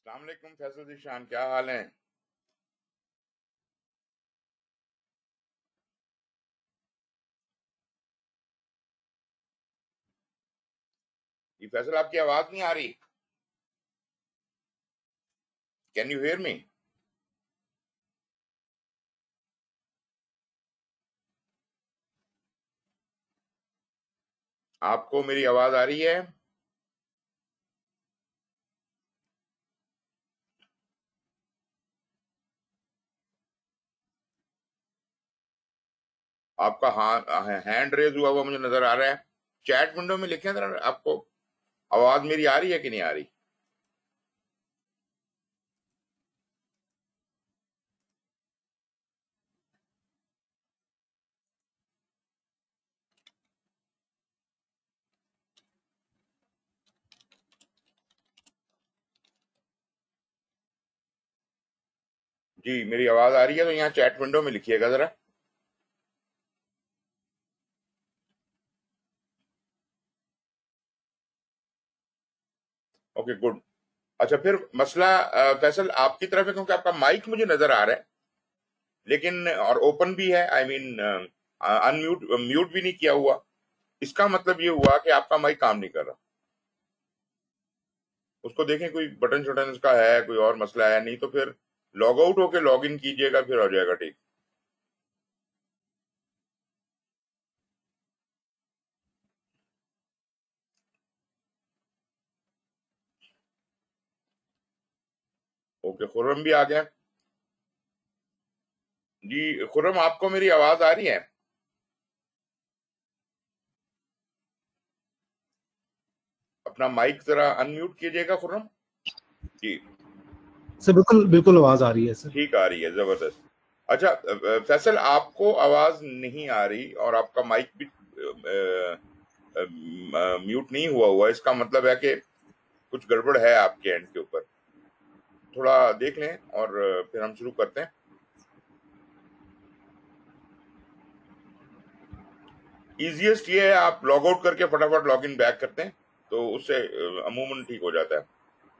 अस्सलाम वालेकुम फैसल जी शान, क्या हाल है? ये फैसल, आपकी आवाज नहीं आ रही। Can you hear me? आपको मेरी आवाज आ रही है? आपका हैंड रेज हुआ हुआ मुझे नजर आ रहा है। चैट विंडो में लिखें जरा, आपको आवाज मेरी आ रही है कि नहीं आ रही? जी, मेरी आवाज आ रही है तो यहाँ चैट विंडो में लिखिएगा जरा। Okay, good. अच्छा, फिर मसला फैसल आपकी तरफ है, क्योंकि आपका माइक मुझे नजर आ रहा है, लेकिन और ओपन भी है, आई मीन अनम्यूट म्यूट भी नहीं किया हुआ। इसका मतलब ये हुआ कि आपका माइक काम नहीं कर रहा। उसको देखें, कोई बटन शटन इसका है, कोई और मसला है, नहीं तो फिर लॉग आउट होके लॉग इन कीजिएगा, फिर हो जाएगा ठीक। ओके, खुर्रम भी आ गया। जी खुर्रम, आपको मेरी आवाज आ रही है? अपना माइक जरा अनम्यूट कीजिएगा खुर्रम जी। सर बिल्कुल बिल्कुल आवाज आ रही है सर। ठीक आ रही है, जबरदस्त। अच्छा फैसल, आपको आवाज नहीं आ रही और आपका माइक भी म्यूट नहीं हुआ, इसका मतलब है कि कुछ गड़बड़ है आपके एंड के ऊपर। थोड़ा देख लें और फिर हम शुरू करते हैं। इजीएस्ट ये है, आप लॉग आउट करके फटाफट लॉग इन बैक करते हैं, तो उससे अमूमन ठीक हो जाता है।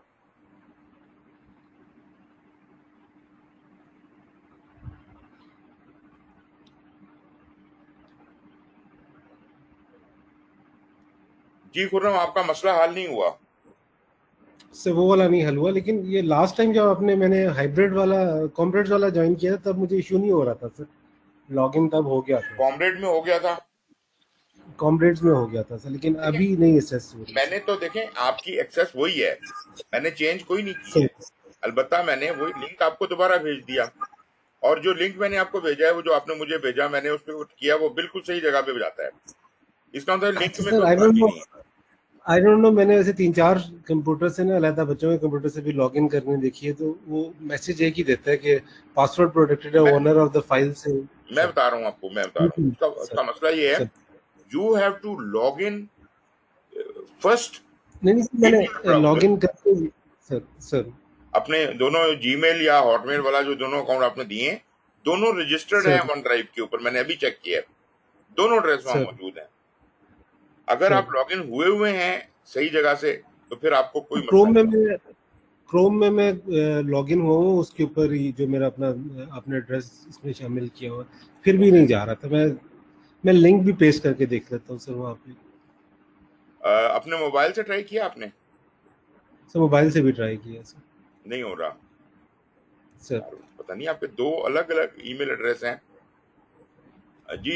जी खुर्रम, आपका मसला हल नहीं हुआ? सर वो वाला नहीं हल हुआ, लेकिन ये लास्ट टाइम जब मैंने हाइब्रिड वाला कॉम्ब्रेड्स वाला ज्वाइन किया था तब मुझे इशू नहीं हो रहा था सर। लॉगिन तब हो गया था सर। कॉमरेड में हो गया था? कॉम्ब्रेड्स में हो गया था सर, लेकिन देखें, अभी नहीं एक्सेस हो रही मैंने तो देखें आपकी एक्सेस वही है, मैंने चेंज कोई नहीं की सर। है। अलबत्ता मैंने वही लिंक आपको दोबारा भेज दिया, और जो लिंक मैंने आपको भेजा है, वो जो आपने मुझे भेजा, मैंने उस पर किया, वो बिल्कुल सही जगह पे जाता है। इसका मतलब लिंक अच्छा में सर, कोई खराबी नहीं है। आई डोंट नो, मैंने वैसे 3-4 कंप्यूटर से ना, अलग बच्चों के कंप्यूटर से भी लॉगिन करने देखी है, तो वो मैसेज एक ही देता है कि पासवर्ड प्रोटेक्टेड है, मैं ओनर ऑफ द फाइल से। मैं सर बता रहा हूँ आपको, मैं बता रहा हूँ, उसका सर उसका मसला ये है, sir you have to log in first नहीं नहीं सर, इन योर मैंने ब्राउजर। लॉगिन करके। सर सर अपने दोनों जीमेल या हॉटमेल वाला जो दोनों अकाउंट आपने दिए हैं, दोनों रजिस्टर्ड है सर वन ड्राइव के ऊपर, मैंने अभी चेक किया है, दोनों एड्रेस वहां सर मौजूद है। अगर सर आप लॉगिन हुए हुए हैं सही जगह से, तो फिर आपको कोई मसला क्रोम में नहीं है। मैं लॉगिन हुआ हूँ, उसके ऊपर ही जो मेरा अपना एड्रेस इसमें शामिल किया हुआ है, फिर भी ओके, नहीं जा रहा था। मैं लिंक भी पेस्ट करके देख लेता हूँ सर वहाँ पे। अपने मोबाइल से ट्राई किया आपने? सर मोबाइल से भी ट्राई किया सर। नहीं हो रहा? सर यार, पता नहीं, आपके दो अलग अलग ईमेल एड्रेस हैं। जी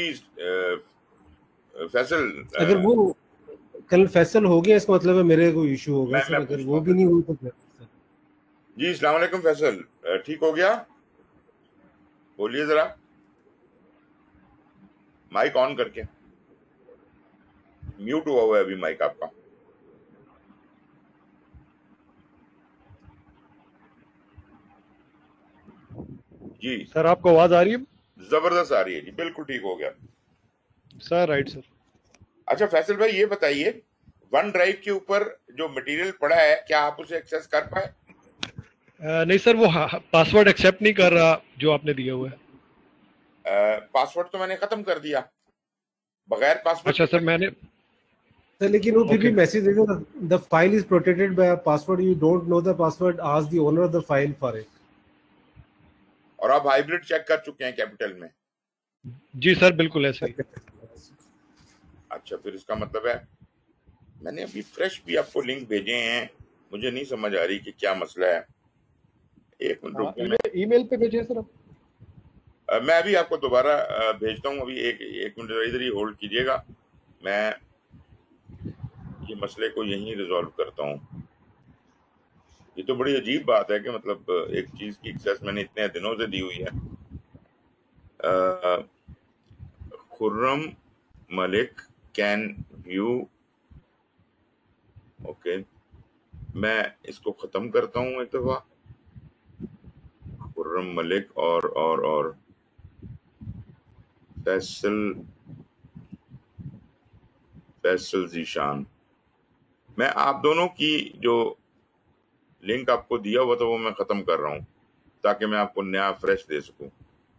फैसल, अगर वो कल फैसल हो गया, इसका मतलब है मेरे को इशू होगा मैं सर। मैं अगर पूछता वो हूँ भी फिर। नहीं हुआ तो फिर सर। जी अस्सलाम वालेकुम फैसल, ठीक हो गया? बोलिए जरा, माइक ऑन करके। म्यूट हुआ है अभी माइक आपका। जी, सर आपको आवाज आ रही है? जबरदस्त आ रही है जी, बिल्कुल ठीक हो गया। Sir right sir. अच्छा फैसल भाई, ये बताइए, वन ड्राइव के ऊपर जो मटेरियल पड़ा है, क्या आप उसे एक्सेस कर पाए? नहीं सर, वो पासवर्ड एक्सेप्ट नहीं कर रहा जो आपने दिया हुआ है। पासवर्ड तो मैंने खत्म कर दिया, बगैर पासवर्ड अच्छा के सर, कैसे? सर लेकिन वो फिर भी Okay. मैसेज देगा the file is protected by password, you don't know the password, ask the owner of the file for it. और आप हाइब्रिड चेक कर चुके हैं कैपिटल में? जी सर, बिल्कुल ऐसे ही। अच्छा, फिर इसका मतलब है मैंने अभी फ्रेश भी आपको लिंक भेजे हैं, मुझे नहीं समझ आ रही कि क्या मसला है। एक मिनट रुक जाना। ईमेल पे भेजिए सर आप। मैं अभी आपको दोबारा भेजता हूँ। अभी एक मिनट इधर ही होल्ड कीजिएगा, मैं ये मसले को यहीं रिजॉल्व करता हूँ। ये तो बड़ी अजीब बात है कि मतलब एक चीज की एक्सेस मैंने इतने दिनों से दी हुई है। Khurram Malik can view. Okay, मैं इसको खत्म करता हूँ एक दफा। खुर्रम मलिक और फैसल जीशान, मैं आप दोनों की जो लिंक आपको दिया हुआ था वो मैं खत्म कर रहा हूँ ताकि मैं आपको नया फ्रेश दे सकूं।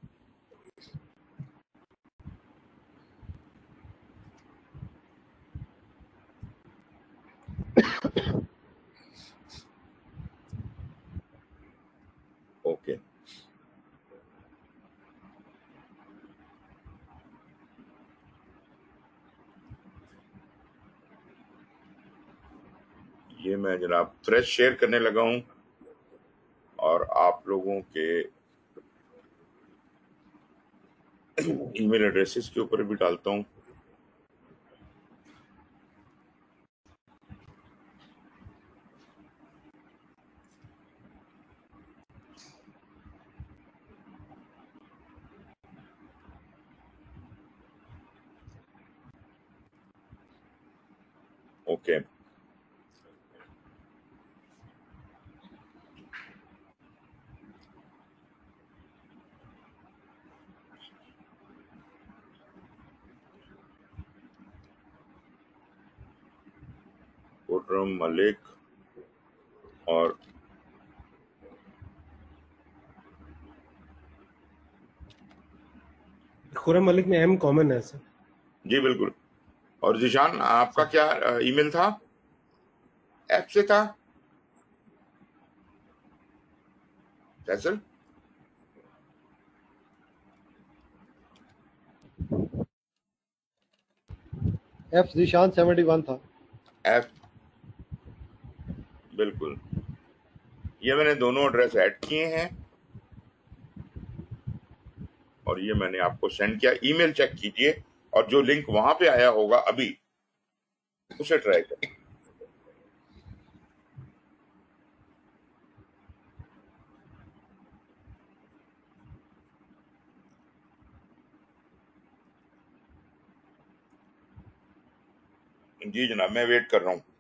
ओके, ये मैं जनाब फ्रेश शेयर करने लगा हूं और आप लोगों के ईमेल एड्रेसेस के ऊपर भी डालता हूं। ओके, खुर्रम मलिक और खुर्रम मलिक में एम कॉमन है सर। जी बिल्कुल। और जीशान, आपका क्या ईमेल था? ऐप से था फैसल? एफ जीशान 71 था। ऐप, बिल्कुल। ये मैंने दोनों एड्रेस ऐड किए हैं और ये मैंने आपको सेंड किया। ईमेल चेक कीजिए और जो लिंक वहां पे आया होगा अभी उसे ट्राई करें। जी जनाब, मैं वेट कर रहा हूँ।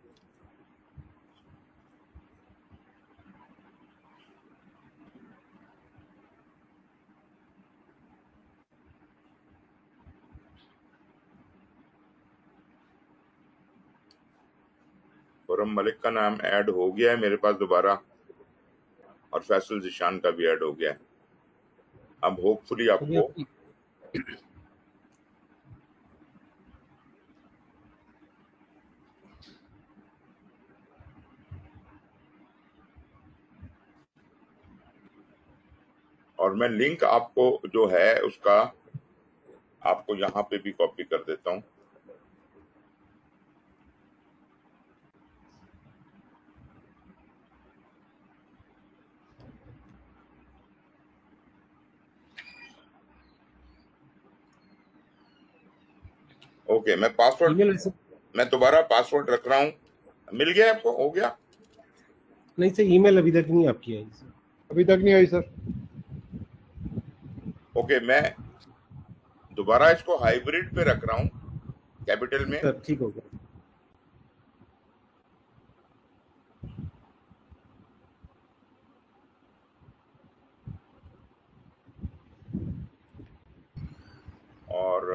खुर्रम मलिक का नाम ऐड हो गया है मेरे पास दोबारा और फैसल जीशान का भी ऐड हो गया है। अब होपफुली अभी आपको आप और मैं लिंक आपको जो है उसका आपको यहाँ पे भी कॉपी कर देता हूँ। ओके, मैं पासवर्ड, ईमेल ऐसे मैं दोबारा पासवर्ड रख रहा हूँ। मिल गया आपको? हो गया? नहीं सर, ईमेल अभी तक नहीं आपकी आई सर। अभी तक नहीं आई सर। ओके, मैं दोबारा इसको हाइब्रिड पे रख रहा हूँ कैपिटल में। सर ठीक हो गया। और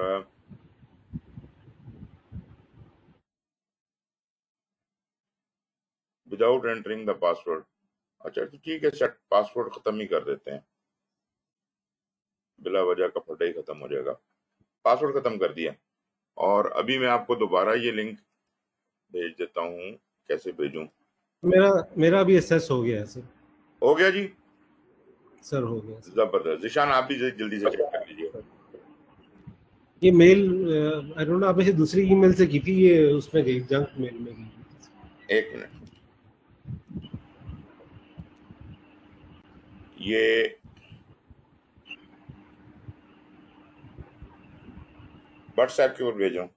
विदाउट एंटरिंग द पासवर्ड। अच्छा तो ठीक है, सेट पासवर्ड खत्म ही कर देते हैं, बिला वजह का फटा ही खत्म हो जाएगा। पासवर्ड खत्म कर दिया और अभी मैं आपको दोबारा ये लिंक भेज देता हूँ। कैसे भेजूं? मेरा मेरा अभी एसेस हो गया है सर। हो गया जी, सर हो गया सर। जबरदस्त। जिशान आप भी जल्दी से चेक कर लीजिए। ये मेल आई डोंट नो, आप इसे दूसरी ईमेल से की थी, ये उसमें गई, जंक मेल में गई। एक मिनट, ये व्हाट्सएप के ऊपर भेजो।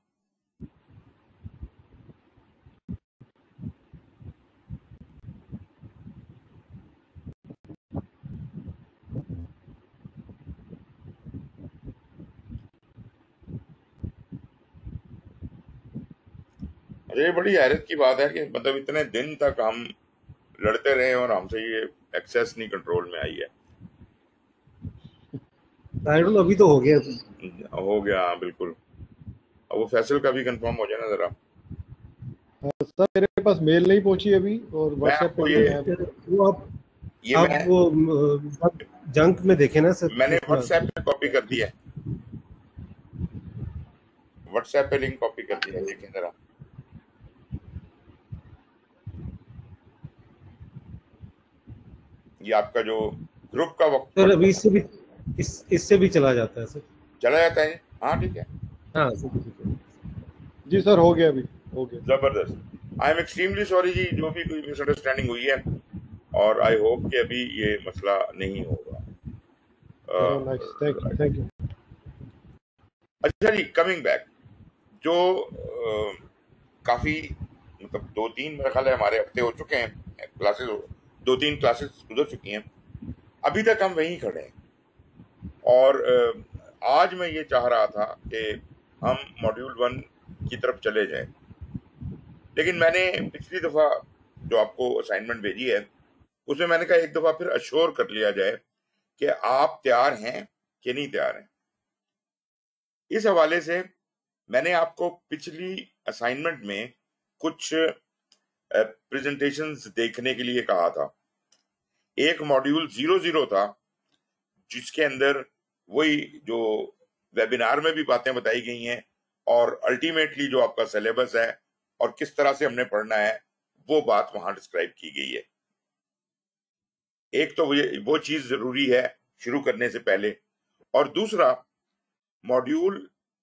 अरे ये बड़ी हैरत की बात है कि मतलब इतने दिन तक हम लड़ते रहे और हमसे ये एक्सेस नहीं कंट्रोल में आई है। आई डोंट नो, अभी तो हो गया। हो गया, हाँ बिल्कुल। अब वो फैसल का भी कंफर्म हो जाए ना जरा। सर मेरे पास मेल नहीं पहुंची अभी, और मैं व्हाट्सएप आपको पे ये नहीं आया। वो आप मैं वो जंक में देखे ना सर। मैंने व्हाट्सएप पे कॉपी कर दिया है, व्हाट्सएप पे लिंक कॉपी कर दिया है, देखें जरा। ये आपका जो ग्रुप का सर अभी इससे भी चला जाता है सर। चला जाता है। हाँ ठीक है, हाँ सर, ठीक है। जी सर हो गया, अभी हो गया। जबरदस्त। आई एम एक्सट्रीमली सॉरी जी, जो भी कोई मिसअंडरस्टैंडिंग हुई है, और आई होप कि अभी ये मसला नहीं होगा। Nice, thank you. अच्छा जी, कमिंग बैक, जो काफी मतलब 2-3 मेरा ख्याल है हमारे हफ्ते हो चुके हैं, क्लासेस 2-3 क्लासेस गुजर चुकी हैं, अभी तक हम वहीं खड़े हैं। और आज मैं ये चाह रहा था कि हम मॉड्यूल 1 की तरफ चले जाएं, लेकिन मैंने पिछली दफा जो आपको असाइनमेंट भेजी है उसमें मैंने कहा एक दफा फिर अश्योर कर लिया जाए कि आप तैयार हैं कि नहीं तैयार हैं। इस हवाले से मैंने आपको पिछली असाइनमेंट में कुछ प्रेजेंटेशंस देखने के लिए कहा था। एक मॉड्यूल 00 था जिसके अंदर वही जो वेबिनार में भी बातें बताई गई हैं, और अल्टीमेटली जो आपका सिलेबस है और किस तरह से हमने पढ़ना है वो बात वहां डिस्क्राइब की गई है। एक तो वो चीज जरूरी है शुरू करने से पहले, और दूसरा मॉड्यूल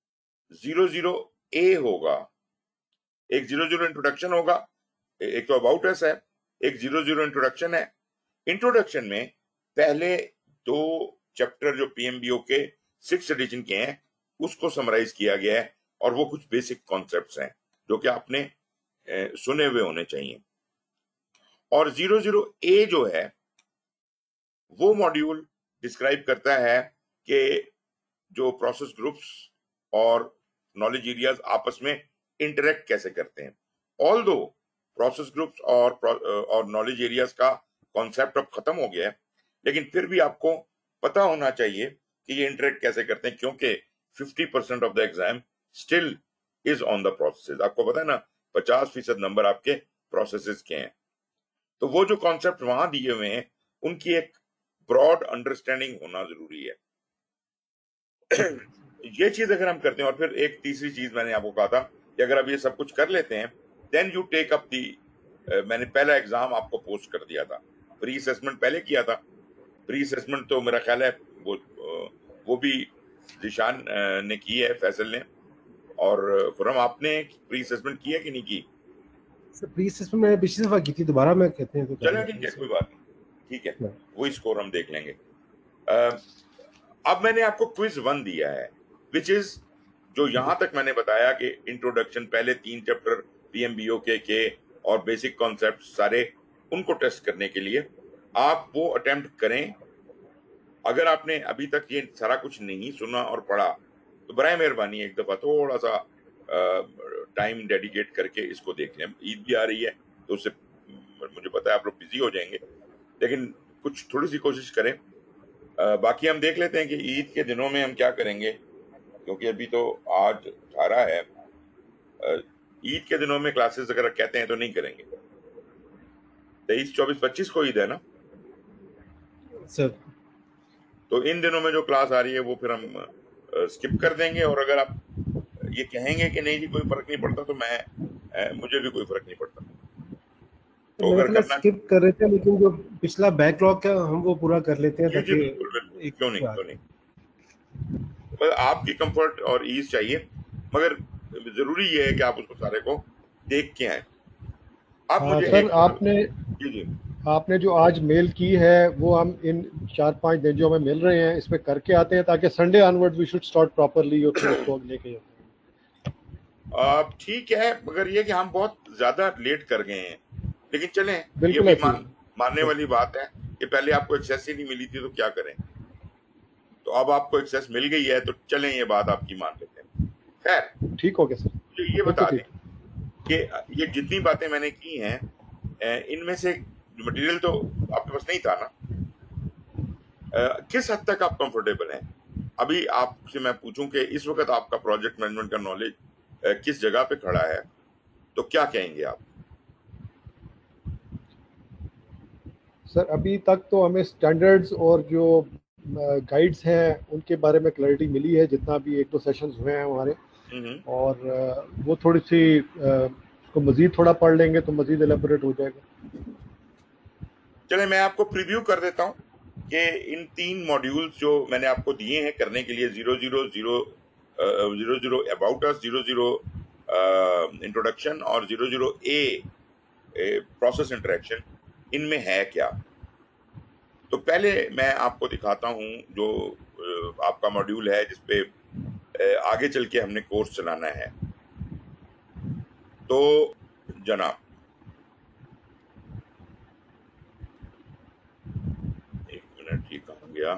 00A होगा। एक 00 इंट्रोडक्शन होगा, एक तो अबाउट अस है, एक 00 इंट्रोडक्शन है। इंट्रोडक्शन में पहले 2 चैप्टर जो पीएमबीओ के 6th एडिशन के हैं उसको समराइज किया गया है, और वो कुछ बेसिक कॉन्सेप्ट्स हैं जो कि आपने सुने हुए होने चाहिए। और 00A जो है वो मॉड्यूल डिस्क्राइब करता है कि जो प्रोसेस ग्रुप्स और नॉलेज एरियाज आपस में इंटरेक्ट कैसे करते हैं। ऑल दो प्रोसेस ग्रुप्स और नॉलेज एरियाज का कॉन्सेप्ट अब खत्म हो गया है, लेकिन फिर भी आपको पता होना चाहिए कि ये इंटरेक्ट कैसे करते हैं, क्योंकि 50% of the exam still is on the processes. आपको पता है ना, 50% नंबर आपके प्रोसेसेस के हैं। तो वो जो कॉन्सेप्ट वहां दिए हुए हैं उनकी एक ब्रॉड अंडरस्टैंडिंग होना जरूरी है। ये चीज अगर हम करते हैं, और फिर एक तीसरी चीज मैंने आपको कहा था कि अगर आप ये सब कुछ कर लेते हैं then you take up the, मैंने पहला एग्जाम आपको पोस्ट कर दिया था, प्री असेसमेंट पहले किया था। प्री असेसमेंट तो मेरा ख्याल है वो भी जिशान ने की है, फैसल ने, और खुरम आपने प्री असेसमेंट की है कि नहीं की? सर प्री असेसमेंट मैंने पिछली दफा की थी, दोबारा मैं कहते हैं तो चलो ठीक है, कोई बात नहीं, ठीक है, वही स्कोर हम देख लेंगे। अब मैंने आपको क्विज 1 दिया है, विच इज जो यहां तक मैंने बताया कि इंट्रोडक्शन, पहले 3 चैप्टर पीएमबीओ के और बेसिक कॉन्सेप्ट सारे, उनको टेस्ट करने के लिए आप वो अटेम्प्ट करें। अगर आपने अभी तक ये सारा कुछ नहीं सुना और पढ़ा तो बराए मेहरबानी एक दफा थोड़ा सा टाइम डेडिकेट करके इसको देख लें। ईद भी आ रही है तो उससे मुझे पता है आप लोग बिजी हो जाएंगे, लेकिन कुछ थोड़ी सी कोशिश करें। बाकी हम देख लेते हैं कि ईद के दिनों में हम क्या करेंगे, क्योंकि अभी तो आज 18 है। ईद के दिनों में क्लासेस अगर कहते हैं तो नहीं करेंगे। 23, 24, 25 को ईद है ना सर? तो इन दिनों में जो क्लास आ रही है वो फिर हम स्किप कर देंगे। और अगर आप ये कहेंगे कि नहीं जी कोई फर्क नहीं पड़ता, तो मैं मुझे भी कोई फर्क नहीं पड़ता। तो तो मेरे अगर ख्याल करना, स्किप कर रहे थे, लेकिन जो पिछला बैकलॉग का हम वो पूरा कर लेते हैं जी जी ताकि बिल्कुल बिल्कुल, एक क्यों नहीं बार। क्यों नहीं। बस आपकी कंफर्ट और ईज चाहिए, मगर जरूरी ये है कि आप उसको सारे को देख के आए। आप हाँ मुझे सर, एक सवाल, आपने जी जी, आपने जो आज मेल की है वो हम इन 4-5 दिन जो हमें मिल रहे हैं इसमें करके आते हैं, ताकि Sunday onward we should start properly और फिर उसको लेके जाते ठीक है, मगर ये कि हम बहुत ज्यादा लेट कर गए हैं, लेकिन चलें, हैं। ये बिल्कुल भी ऐसी मानने है। वाली बात है कि पहले आपको एक्सेस ही नहीं मिली थी, तो क्या करें। तो अब आपको एक्सेस मिल गई है, तो चलें, ये बात आपकी मान लेते हैं। खैर, ठीक हो गया सर, मुझे ये बिल्कुल बता दें ठीक। कि ये जितनी बातें मैंने की हैं, इनमें से मटेरियल तो आपके पास नहीं था ना, किस हद तक आप कंफर्टेबल हैं। अभी आपसे मैं पूछूं कि इस वक्त आपका प्रोजेक्ट मैनेजमेंट का नॉलेज किस जगह पे खड़ा है, तो क्या कहेंगे आप। सर अभी तक तो हमें स्टैंडर्ड्स और जो गाइड्स हैं उनके बारे में क्लैरिटी मिली है, जितना भी 1-2 सेशंस हुए हैं हमारे। हम्म। और वो थोड़ी सी उसको मज़ीद थोड़ा पढ़ लेंगे तो मज़ीद एलेबोरेट हो जाएगा। चले, मैं आपको प्रीव्यू कर देता हूं कि इन 3 मॉड्यूल्स जो मैंने आपको दिए हैं करने के लिए, 000 अबाउट अस, 00 इंट्रोडक्शन और 00A प्रोसेस इंटरेक्शन, इनमें है क्या। तो पहले मैं आपको दिखाता हूं जो आपका मॉड्यूल है जिसपे आगे चल के हमने कोर्स चलाना है। तो जनाब, एक मिनट, ये कहाँ गया।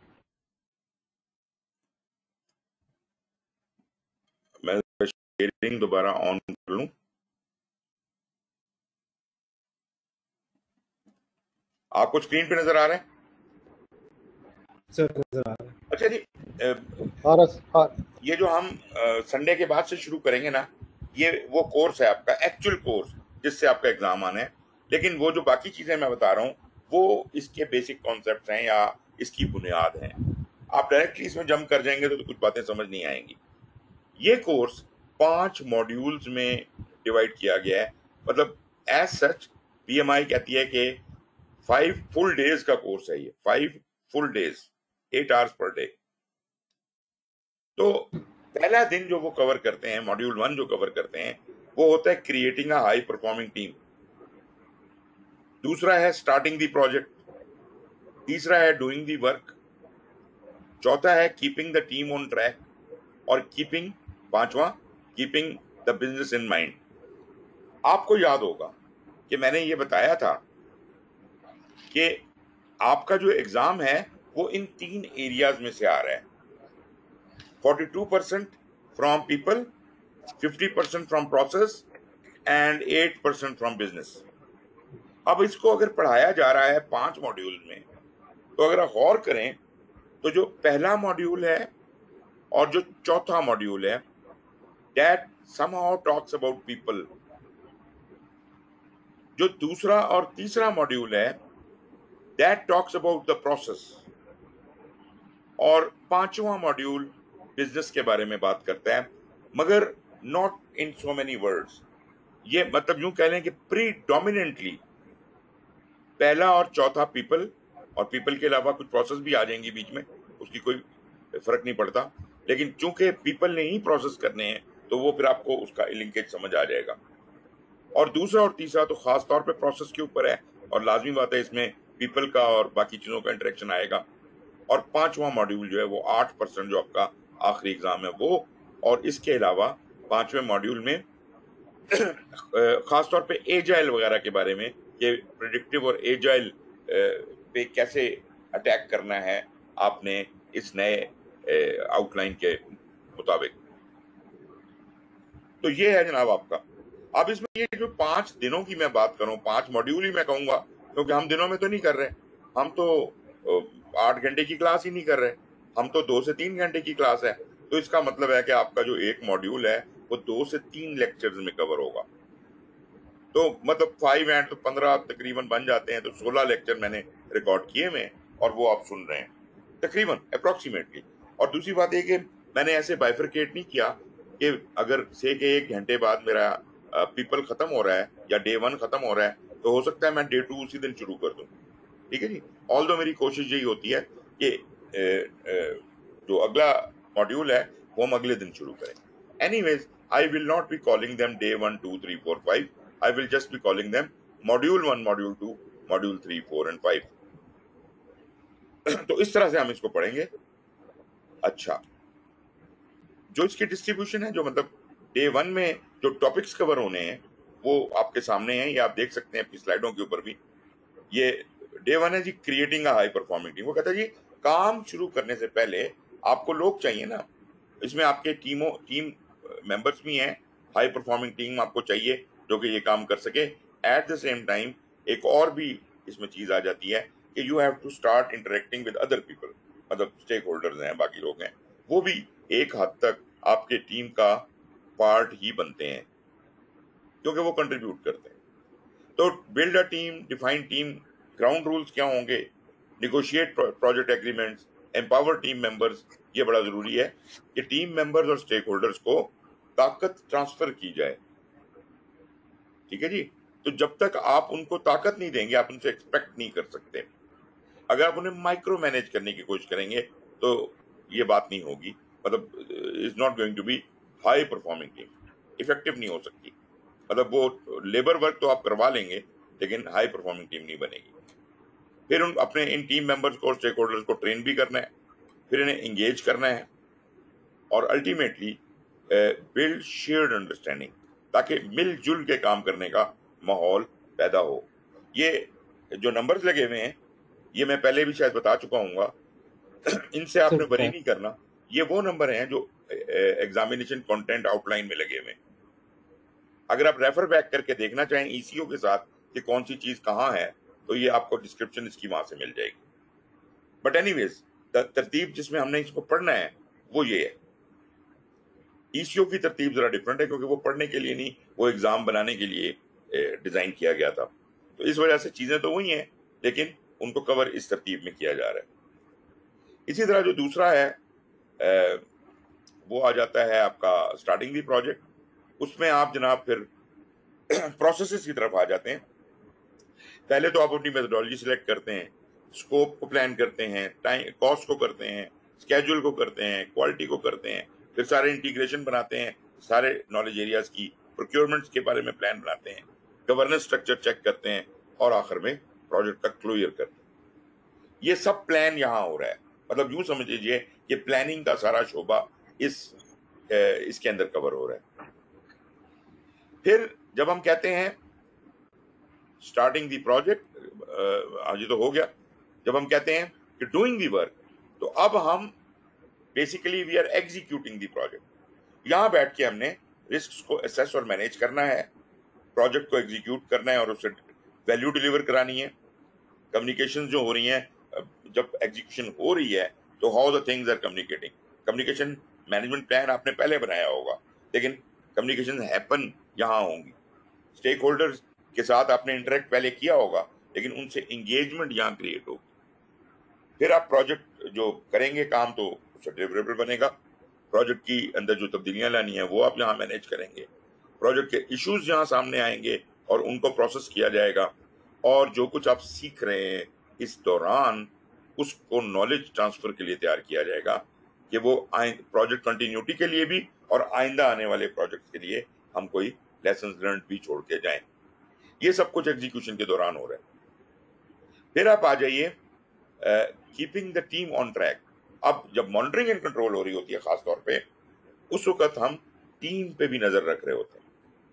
मैं शेयरिंग दोबारा ऑन कर लूं। आपको स्क्रीन पे नजर आ रहा है? सर नजर आ रहा है। अच्छा जी, हाँ ये जो हम संडे के बाद से शुरू करेंगे ना, ये वो कोर्स है आपका, एक्चुअल कोर्स जिससे आपका एग्जाम आना है। लेकिन वो जो बाकी चीजें मैं बता रहा हूँ, वो इसके बेसिक कॉन्सेप्ट हैं या इसकी बुनियाद हैं। आप डायरेक्टली इसमें जंप कर जाएंगे तो कुछ बातें समझ नहीं आएंगी। ये कोर्स 5 मॉड्यूल्स में डिवाइड किया गया है। मतलब एज सच पीएमआई कहती है कि 5 फुल डेज का कोर्स है ये, 5 full days, 8 hours per day. तो पहला दिन जो वो कवर करते हैं, मॉड्यूल 1 जो कवर करते हैं, वो होता है creating a high performing team. दूसरा है स्टार्टिंग द प्रोजेक्ट। तीसरा है डूइंग द वर्क। चौथा है keeping the team on track. और पांचवा, keeping the business in mind. आपको याद होगा कि मैंने ये बताया था कि आपका जो एग्जाम है वो इन 3 एरियाज में से आ रहा है। 42% from people, 50% from process and 8% from business. अब इसको अगर पढ़ाया जा रहा है 5 मॉड्यूल में, तो अगर आप गौर करें तो जो पहला मॉड्यूल है और जो चौथा मॉड्यूल है, that somehow talks about people. जो दूसरा और तीसरा मॉड्यूल है, that talks about the process. और पांचवा मॉड्यूल बिजनेस के बारे में बात करता है, मगर not in so many words. ये मतलब यूं कह लें कि प्रीडोमिनेंटली पहला और चौथा पीपल, और पीपल के अलावा कुछ प्रोसेस भी आ जाएंगी बीच में, उसकी कोई फर्क नहीं पड़ता। लेकिन चूंकि पीपल ने ही प्रोसेस करने हैं, तो वो फिर आपको उसका लिंकेज समझ आ जाएगा। और दूसरा और तीसरा तो खास तौर पे प्रोसेस के ऊपर है, और लाजमी बात है इसमें पीपल का और बाकी चीजों का इंटरेक्शन आएगा। और पांचवा मॉड्यूल जो है वो 8% जो आपका आखिरी एग्जाम है वो। और इसके अलावा पांचवें मॉड्यूल में खासतौर पे एजाइल वगैरह के बारे में, ये प्रिडिक्टिव और एजाइल पे कैसे अटैक करना है आपने इस नए आउटलाइन के मुताबिक। तो ये है जनाब आपका। अब इसमें ये जो 5 दिनों की मैं बात करूं, 5 मॉड्यूल ही मैं कहूंगा, क्योंकि हम दिनों में तो नहीं कर रहे। हम तो 8 घंटे की क्लास ही नहीं कर रहे, हम तो 2 से 3 घंटे की क्लास है। तो इसका मतलब है कि आपका जो एक मॉड्यूल है वो 2 से 3 लेक्चर्स में कवर होगा। तो मतलब 5 एंड तो 15 तकरीबन बन जाते हैं। तो 16 लेक्चर मैंने रिकॉर्ड किए हुए, और वो आप सुन रहे हैं तकरीबन अप्रोक्सीमेटली। और दूसरी बात ये कि मैंने ऐसे बाइफरकेट नहीं किया कि अगर से के 1 घंटे बाद मेरा पीपल खत्म हो रहा है या डे 1 खत्म हो रहा है, तो हो सकता है मैं डे 2 उसी दिन शुरू कर दूं। ठीक है जी। ऑल्दो मेरी कोशिश यही होती है कि जो अगला मॉड्यूल है वो हम अगले दिन शुरू करें। Anyways, I will not be calling them day 1 2 3 4 5, I will just be calling them module 1 module 2 module 3 4 and 5। तो इस तरह से हम इसको पढ़ेंगे। अच्छा, जो इसकी डिस्ट्रीब्यूशन है, जो मतलब डे 1 में जो टॉपिक्स कवर होने हैं वो आपके सामने हैं, ये आप देख सकते हैं अपनी स्लाइडों के ऊपर भी। ये डे 1 है जी, creating a high performing team. वो कहता है जी काम शुरू करने से पहले आपको लोग चाहिए ना, इसमें आपके टीम मेंबर्स भी हैं, हाई परफॉर्मिंग टीम आपको चाहिए जो कि ये काम कर सके। एट द सेम टाइम एक और भी इसमें चीज आ जाती है कि you have to start interacting with other people, मतलब स्टेक होल्डर्स हैं, बाकी लोग हैं, वो भी एक हद तक आपके टीम का पार्ट ही बनते हैं क्योंकि वो कंट्रीब्यूट करते हैं। तो build a team, define team ground rules क्या होंगे, negotiate project agreements, empower team members. ये बड़ा जरूरी है कि टीम मेंबर्स और स्टेक होल्डर्स को ताकत ट्रांसफर की जाए। ठीक है जी। तो जब तक आप उनको ताकत नहीं देंगे, आप उनसे एक्सपेक्ट नहीं कर सकते। अगर आप उन्हें माइक्रो मैनेज करने की कोशिश करेंगे तो ये बात नहीं होगी, मतलब is not going to be high performing team, effective नहीं हो सकती। मतलब वो लेबर वर्क तो आप करवा लेंगे लेकिन हाई परफॉर्मिंग टीम नहीं बनेगी। फिर उन अपने इन टीम मेंबर्स को, स्टेक होल्डर्स को ट्रेन भी करना है, फिर इन्हें एंगेज करना है और अल्टीमेटली बिल्ड शेयर्ड अंडरस्टैंडिंग, ताकि मिलजुल के काम करने का माहौल पैदा हो। ये जो नंबर्स लगे हुए हैं ये मैं पहले भी शायद बता चुका हूँ, इनसे आपने वरी नहीं करना। ये वो नंबर हैं जो एग्जामिनेशन कंटेंट आउटलाइन में लगे हुए हैं। अगर आप रेफर बैक करके देखना चाहें ईसीओ के साथ कि कौन सी चीज कहाँ है, तो ये आपको डिस्क्रिप्शन इसकी वहां से मिल जाएगी। बट एनीवेज, तरतीब जिसमें हमने इसको पढ़ना है वो ये है। ईसीओ की तरतीब जरा डिफरेंट है क्योंकि वो पढ़ने के लिए नहीं, वो एग्जाम बनाने के लिए डिजाइन किया गया था। तो इस वजह से चीजें तो वही हैं लेकिन उनको कवर इस तरतीब में किया जा रहा है। इसी तरह जो दूसरा है वो आ जाता है आपका स्टार्टिंग दी प्रोजेक्ट। उसमें आप जनाब फिर प्रोसेसेस की तरफ आ जाते हैं। पहले तो आप अपनी मेथोडोलॉजी सिलेक्ट करते हैं, स्कोप को प्लान करते हैं, टाइम कॉस्ट को करते हैं, स्केड्यूल को करते हैं, क्वालिटी को करते हैं, फिर सारे इंटीग्रेशन बनाते हैं, सारे नॉलेज एरियाज की प्रोक्योरमेंट्स के बारे में प्लान बनाते हैं, गवर्नेंस स्ट्रक्चर चेक करते हैं और आखिर में प्रोजेक्ट का क्लोजर करते हैं। ये सब प्लान यहाँ हो रहा है। मतलब यूं समझ लीजिए कि प्लानिंग का सारा शोबा इसके अंदर कवर हो रहा है। फिर जब हम कहते हैं स्टार्टिंग दी प्रोजेक्ट, आज तो हो गया। जब हम कहते हैं कि डूइंग दी वर्क, तो अब हम basically we are executing the project. यहां बैठ के हमने रिस्क को असेस और मैनेज करना है, प्रोजेक्ट को एग्जीक्यूट करना है और उससे वैल्यू डिलीवर करानी है। कम्युनिकेशन जो हो रही हैं, जब एग्जीक्यूशन हो रही है तो how the things are communicating. Communication management plan आपने पहले बनाया होगा लेकिन कम्युनिकेशन हैपन यहाँ होंगी। स्टेक होल्डर्स के साथ आपने इंटरेक्ट पहले किया होगा लेकिन उनसे एंगेजमेंट यहाँ क्रिएट होगी। फिर आप प्रोजेक्ट जो करेंगे काम तो उससे डिलीवरेबल बनेगा। प्रोजेक्ट की अंदर जो तब्दीलियां लानी है वो आप यहाँ मैनेज करेंगे। प्रोजेक्ट के इश्यूज यहाँ सामने आएंगे और उनको प्रोसेस किया जाएगा। और जो कुछ आप सीख रहे हैं इस दौरान उसको नॉलेज ट्रांसफर के लिए तैयार किया जाएगा कि वो प्रोजेक्ट कंटिन्यूटी के लिए भी और आइंदा आने वाले प्रोजेक्ट के लिए हम कोई लेसन लर्न भी छोड़ के जाएं। ये सब कुछ एग्जीक्यूशन के दौरान हो रहा है। फिर आप आ जाइए keeping the team on track. अब जब मॉनिटरिंग एंड कंट्रोल हो रही होती है खास तौर पे, उस वक्त हम टीम पे भी नजर रख रहे होते हैं।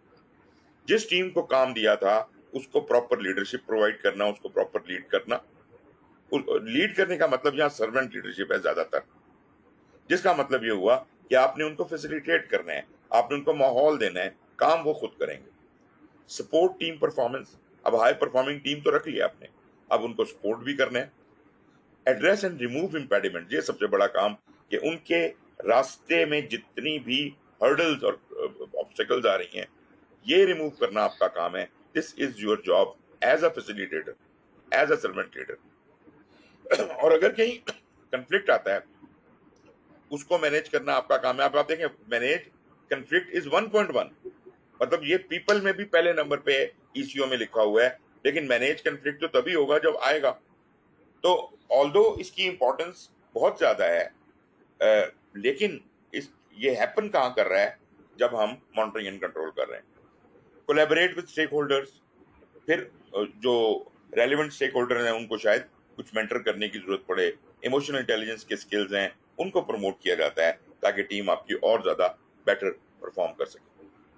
जिस टीम को काम दिया था उसको प्रॉपर लीडरशिप प्रोवाइड करना, उसको प्रॉपर लीड करना। लीड करने का मतलब यहाँ सर्वेंट लीडरशिप है ज्यादातर, जिसका मतलब ये हुआ कि आपने उनको फैसिलिटेट करना है, आपने उनको माहौल देना है, काम वो खुद करेंगे। सपोर्ट टीम परफॉर्मेंस, अब हाई परफॉर्मिंग टीम तो रख लिया आपने, अब उनको सपोर्ट भी करना है। एड्रेस एंड रिमूव इम्पेडिमेंट, ये सबसे बड़ा काम कि उनके रास्ते में जितनी भी हर्डल्स और ऑब्स्टेकल्स आ रही हैं ये रिमूव करना आपका काम है। This is your job as a facilitator, as a servant leader. और अगर कहीं कंफ्लिक्ट आता है उसको मैनेज करना आपका काम है। आप देखें मैनेज कंफ्लिक्ट इज 1.1, मतलब ये पीपल में भी पहले नंबर पे ईसीओ में लिखा हुआ है, लेकिन मैनेज कन्फ्लिक्ट तो तभी होगा जब आएगा। तो ऑल्दो इसकी इंपॉर्टेंस बहुत ज्यादा है, लेकिन इस ये हैपन कहाँ कर रहा है, जब हम मॉनिटरिंग एंड कंट्रोल कर रहे हैं। कोलैबोरेट विद स्टेक होल्डर्स, फिर जो रेलिवेंट स्टेक होल्डर हैं उनको शायद कुछ मेंटर करने की जरूरत पड़े, इमोशनल इंटेलिजेंस के स्किल्स हैं उनको प्रमोट किया जाता है ताकि टीम आपकी और ज्यादा बेटर परफॉर्म कर सके।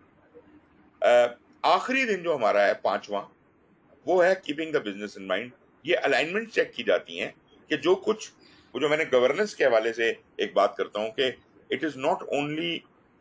आखिरी दिन जो हमारा है पांचवा, वो है keeping the business in mind. ये अलाइनमेंट चेक की जाती हैं कि जो कुछ, वो जो मैंने गवर्नेंस के हवाले से एक बात करता हूं कि it is not only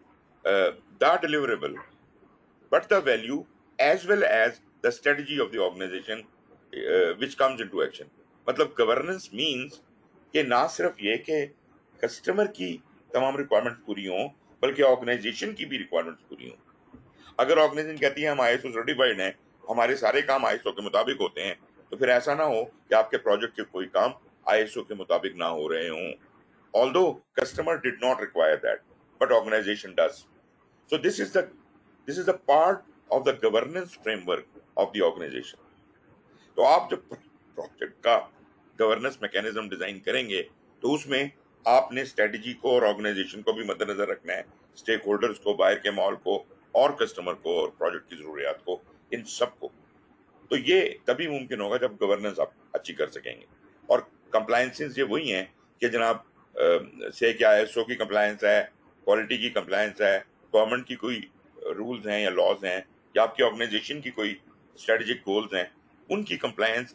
the deliverable but the value as well as the strategy of the organization which comes into action। मतलब गवर्नेंस मींस कि ना सिर्फ ये कि कस्टमर की तमाम रिक्वायरमेंट्स पूरी हों, बल्कि ऑर्गेनाइजेशन की भी रिक्वायरमेंट्स पूरी हों। अगर ऑर्गेनाइजेशन कहती है हम आईएसओ सर्टिफाइड हैं, हमारे सारे काम आईएसओ के मुताबिक होते हैं, तो फिर ऐसा ना हो कि आपके प्रोजेक्ट के कोई काम आईएसओ के मुताबिक ना हो रहे हों, although customer did not require that, but organization does। So this is a part of the governance framework of the organization। तो आप जब प्रोजेक्ट का गवर्नेंस मैकेनिज्म डिजाइन करेंगे तो उसमें आपने स्ट्रेटजी को और ऑर्गेनाइजेशन को भी मद्देनजर रखना है, स्टेक होल्डर्स को, बाहर के मॉल को और कस्टमर को और प्रोजेक्ट की जरूरियात को, इन सब को। तो ये तभी मुमकिन होगा जब गवर्नेंस आप अच्छी कर सकेंगे। और कंप्लायंसेस ये वही हैं कि जनाब से क्या आईएसओ की कंप्लायंस है, क्वालिटी की कंप्लायंस है, गवर्नमेंट की कोई रूल्स हैं या लॉज हैं, या आपकी ऑर्गेनाइजेशन की कोई स्ट्रेटेजिक गोल्स हैं, उनकी कंप्लायंस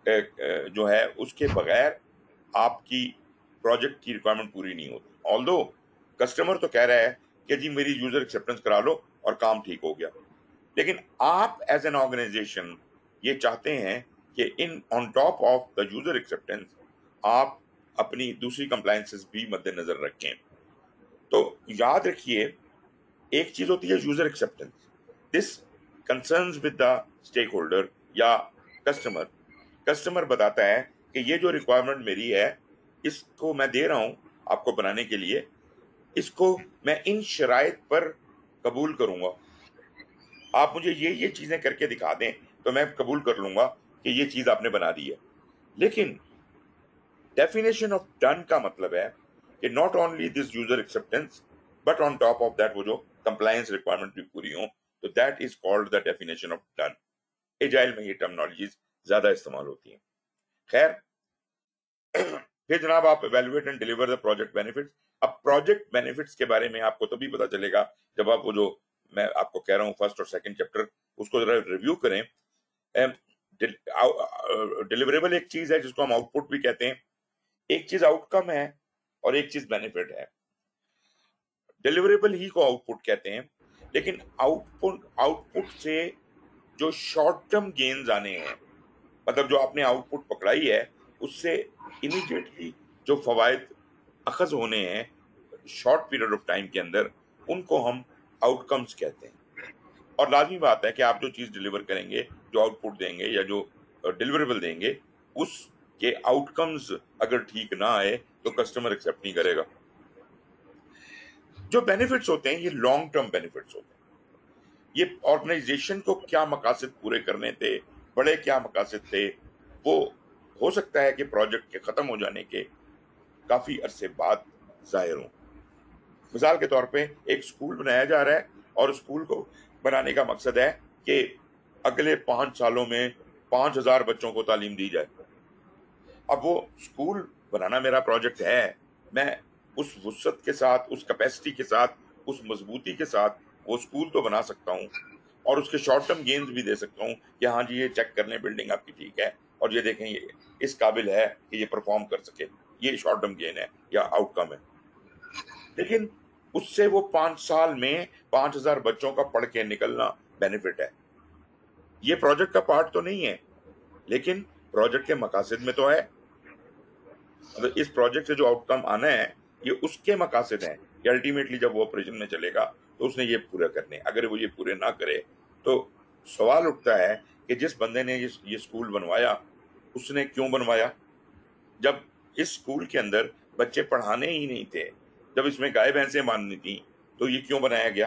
जो है उसके बगैर आपकी प्रोजेक्ट की रिक्वायरमेंट पूरी नहीं होती। ऑल्दो कस्टमर तो कह रहा है कि जी मेरी यूजर एक्सेप्टेंस करा लो और काम ठीक हो गया, लेकिन आप एज एन ऑर्गेनाइजेशन ये चाहते हैं कि in on top of the user acceptance आप अपनी दूसरी कंप्लायंसेस भी मद्देनजर रखें। तो याद रखिए, एक चीज होती है user acceptance, this concerns with the stakeholder या कस्टमर। कस्टमर बताता है कि ये जो रिक्वायरमेंट मेरी है, इसको मैं दे रहा हूं आपको बनाने के लिए, इसको मैं इन शराइत पर कबूल करूंगा, आप मुझे ये चीजें करके दिखा दें तो मैं कबूल कर लूंगा कि ये चीज आपने बना दी है। लेकिन डेफिनेशन ऑफ डन का मतलब है कि not only this user acceptance but on top of that वो जो कंप्लायंस रिक्वायरमेंट भी पूरी हो, तो that is called the definition of done. Agile में ये टर्मिनोलॉजीज ज्यादा इस्तेमाल होती हैं। खैर, फिर जनाब आप evaluate and deliver the project benefits. अब प्रोजेक्ट बेनिफिट्स के बारे में आपको तभी पता चलेगा जब आप वो जो मैं आपको कह रहा हूँ फर्स्ट और सेकंड चैप्टर, उसको जरा रिव्यू करें। डिलीवरेबल एक चीज है जिसको हम आउटपुट भी कहते हैं, एक चीज आउटकम है और एक चीज बेनिफिट है। डिलीवरेबल ही को आउटपुट कहते हैं, लेकिन आउटपुट से जो शॉर्ट टर्म गेन्स आने हैं, मतलब जो आपने आउटपुट पकड़ाई है उससे इमीडिएटली जो फवायद अखज होने हैं शॉर्ट पीरियड ऑफ टाइम के अंदर, उनको हम आउटकम्स कहते हैं। और लाजमी बात है कि आप जो चीज डिलीवर करेंगे, जो आउटपुट देंगे या जो डिलीवरेबल देंगे, उसके आउटकम्स अगर ठीक ना आए तो कस्टमर एक्सेप्ट नहीं करेगा। जो बेनिफिट्स होते हैं ये लॉन्ग टर्म बेनिफिट्स होते हैं। ये ऑर्गेनाइजेशन को क्या मकासद पूरे करने थे, बड़े क्या मकासद थे, वो हो सकता है कि प्रोजेक्ट के खत्म हो जाने के काफी अरसे बाद जाहिर हो। मिसाल के तौर पे एक स्कूल बनाया जा रहा है और स्कूल को बनाने का मकसद है कि अगले 5 सालों में 5,000 बच्चों को तालीम दी जाए। अब वो स्कूल बनाना मेरा प्रोजेक्ट है, मैं उस वुसअत के साथ, उस कैपेसिटी के साथ, उस मजबूती के साथ वो स्कूल तो बना सकता हूँ और उसके शॉर्ट टर्म गेन्स भी दे सकता हूँ कि हाँ जी ये चेक कर लें बिल्डिंग आपकी ठीक है और ये देखें ये इस काबिल है कि ये परफॉर्म कर सके, ये शॉर्ट टर्म गेन है या आउटकम है। लेकिन उससे वो 5 साल में 5,000 बच्चों का पढ़ के निकलना बेनिफिट है। ये प्रोजेक्ट का पार्ट तो नहीं है, लेकिन प्रोजेक्ट के मकासद में तो है। मतलब इस प्रोजेक्ट से जो आउटकम आना है ये उसके मकासद हैं कि अल्टीमेटली जब वो ऑपरेशन में चलेगा तो उसने ये पूरा करने। अगर वो ये पूरे ना करे तो सवाल उठता है कि जिस बंदे ने ये स्कूल बनवाया उसने क्यों बनवाया? जब इस स्कूल के अंदर बच्चे पढ़ाने ही नहीं थे, जब इसमें गाय भैंसें माननी थी, तो ये क्यों बनाया गया?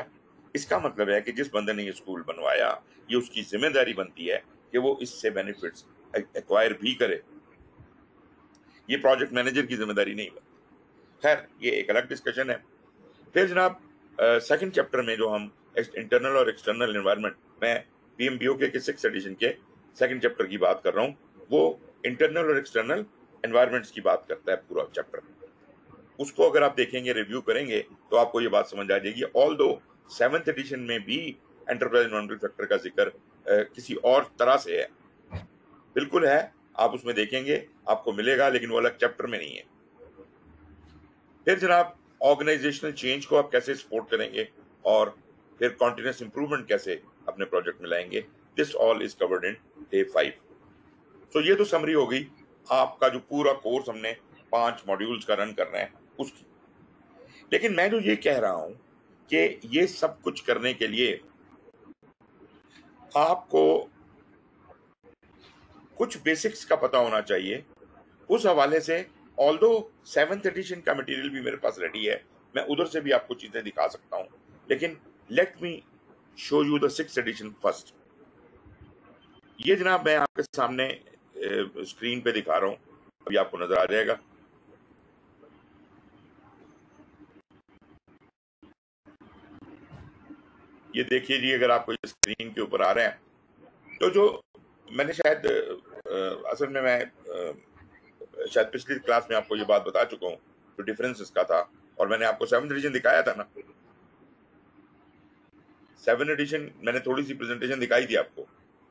इसका मतलब है कि जिस बंदे ने ये स्कूल बनवाया, ये उसकी जिम्मेदारी बनती है कि वो इससे बेनिफिट्स एक्वायर भी करे। ये प्रोजेक्ट मैनेजर की जिम्मेदारी नहीं बनती। खैर, ये एक अलग डिस्कशन है। फिर जनाब सेकंड चैप्टर में जो हम इंटरनल और एक्सटर्नल एनवायरनमेंट, मैं पीएमबीओके के 6th एडिशन के सेकंड चैप्टर की बात कर रहा हूँ, वो इंटरनल और एक्सटर्नल एनवायरनमेंट्स की बात करता है पूरा चैप्टर। उसको अगर आप देखेंगे, रिव्यू करेंगे, तो आपको ये बात समझ आ जाएगी। ऑल दो 7th एडिशन में भी एंटरप्राइज एनवायरमेंटल फैक्टर का जिक्र किसी और तरह से है, बिल्कुल है, आप उसमें देखेंगे आपको मिलेगा, लेकिन वो अलग चैप्टर में नहीं है। फिर जनाब ऑर्गेनाइजेशनल चेंज को आप कैसे सपोर्ट करेंगे और फिर कॉन्टिन्यूस इंप्रूवमेंट कैसे अपने प्रोजेक्ट में लाएंगे, this all is covered in day 5। तो ये तो समरी हो गई आपका जो पूरा कोर्स हमने 5 मॉड्यूल्स का रन करना है उसकी। लेकिन मैं जो ये कह रहा हूं कि ये सब कुछ करने के लिए आपको कुछ बेसिक्स का पता होना चाहिए। उस हवाले से ऑल्दो 7th एडिशन का मटेरियल भी मेरे पास रेडी है, मैं उधर से भी आपको चीजें दिखा सकता हूं, लेकिन let me show you the 6th edition first. ये जनाब मैं आपके सामने स्क्रीन पे दिखा रहा हूं, अभी आपको नजर आ जाएगा। ये देखिए जी, अगर आपको स्क्रीन के ऊपर आ रहे हैं, तो जो मैंने शायद असल में मैं शायद पिछली क्लास में आपको ये बात बता चुका हूँ जो डिफरेंस इसका था, और मैंने आपको 7th एडिशन दिखाया था ना। 7th एडिशन मैंने थोड़ी सी प्रेजेंटेशन दिखाई थी आपको,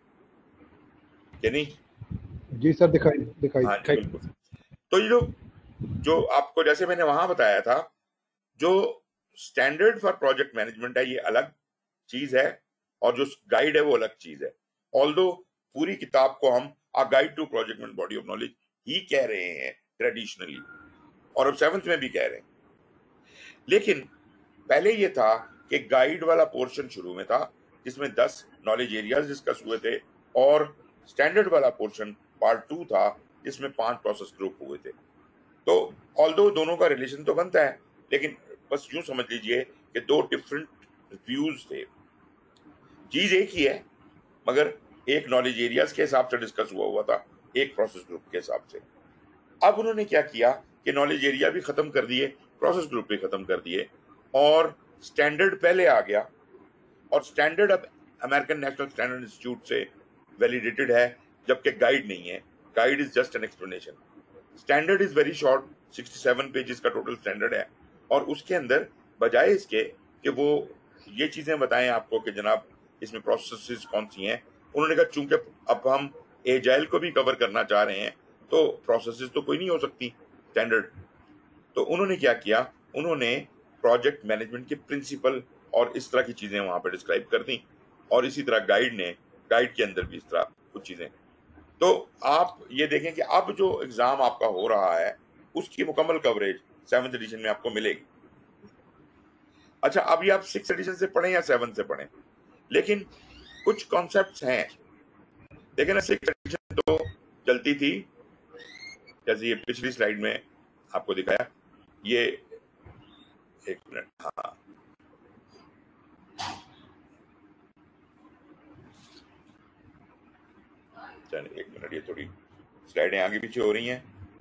कि नहीं? जी सर, दिखाई। हाँ जी, बिल्कुल। तो ये जो आपको जैसे मैंने वहां बताया था, जो स्टैंडर्ड फॉर प्रोजेक्ट मैनेजमेंट है ये अलग चीज है, और जो गाइड है वो अलग चीज है। ऑल्दो पूरी किताब को हम a guide to project management body of knowledge ही कह रहे हैं ट्रेडिशनली, और अब 7th में भी कह रहे हैं। लेकिन पहले ये था कि गाइड वाला पोर्शन शुरू में था जिसमें 10 नॉलेज एरियाज डिस्कस हुए थे, और स्टैंडर्ड वाला पोर्शन पार्ट 2 था जिसमें 5 प्रोसेस ग्रुप हुए थे। तो ऑल्दो दोनों का रिलेशन तो बनता है, लेकिन बस यूं समझ लीजिए कि 2 डिफरेंट व्यूज थे। चीज एक ही है, मगर एक नॉलेज एरियाज के हिसाब से डिस्कस हुआ था, एक प्रोसेस ग्रुप के हिसाब से। अब उन्होंने क्या किया कि नॉलेज एरिया भी खत्म कर दिए, प्रोसेस ग्रुप भी खत्म कर दिए, और स्टैंडर्ड पहले आ गया। और स्टैंडर्ड अब अमेरिकन नेशनल स्टैंडर्ड इंस्टीट्यूट से वैलिडेटेड है, जबकि गाइड नहीं है। Guide is just an explanation. Standard is very short, 67 pages का टोटल स्टैंडर्ड है, और उसके अंदर बजाय इसके कि वो ये चीजें बताएं आपको कि जनाब इसमें प्रोसेसेस कौन सी हैं, उन्होंने कहा चूंकि अब हम एजाइल को भी कवर करना चाह रहे हैं, तो प्रोसेसेस तो कोई नहीं हो सकती स्टैंडर्ड। तो उन्होंने क्या किया, उन्होंने प्रोजेक्ट मैनेजमेंट के प्रिंसिपल और इस तरह की चीजें वहां पर डिस्क्राइब कर दी, और इसी तरह गाइड के अंदर भी इस तरह कुछ चीजें। तो आप ये देखें कि अब जो एग्जाम आपका हो रहा है उसकी मुकम्मल कवरेज 7th एडिशन में आपको मिलेगी। अच्छा, अभी आप 6th एडिशन से पढ़ें या 7th से पढ़ें, लेकिन कुछ कॉन्सेप्ट्स हैं। देखें ना, 6th एडिशन तो चलती थी जैसे ये पिछली स्लाइड में आपको दिखाया। ये एक मिनट, हाँ, चलिए एक मिनट, ये थोड़ी स्लाइडें आगे पीछे हो रही हैं।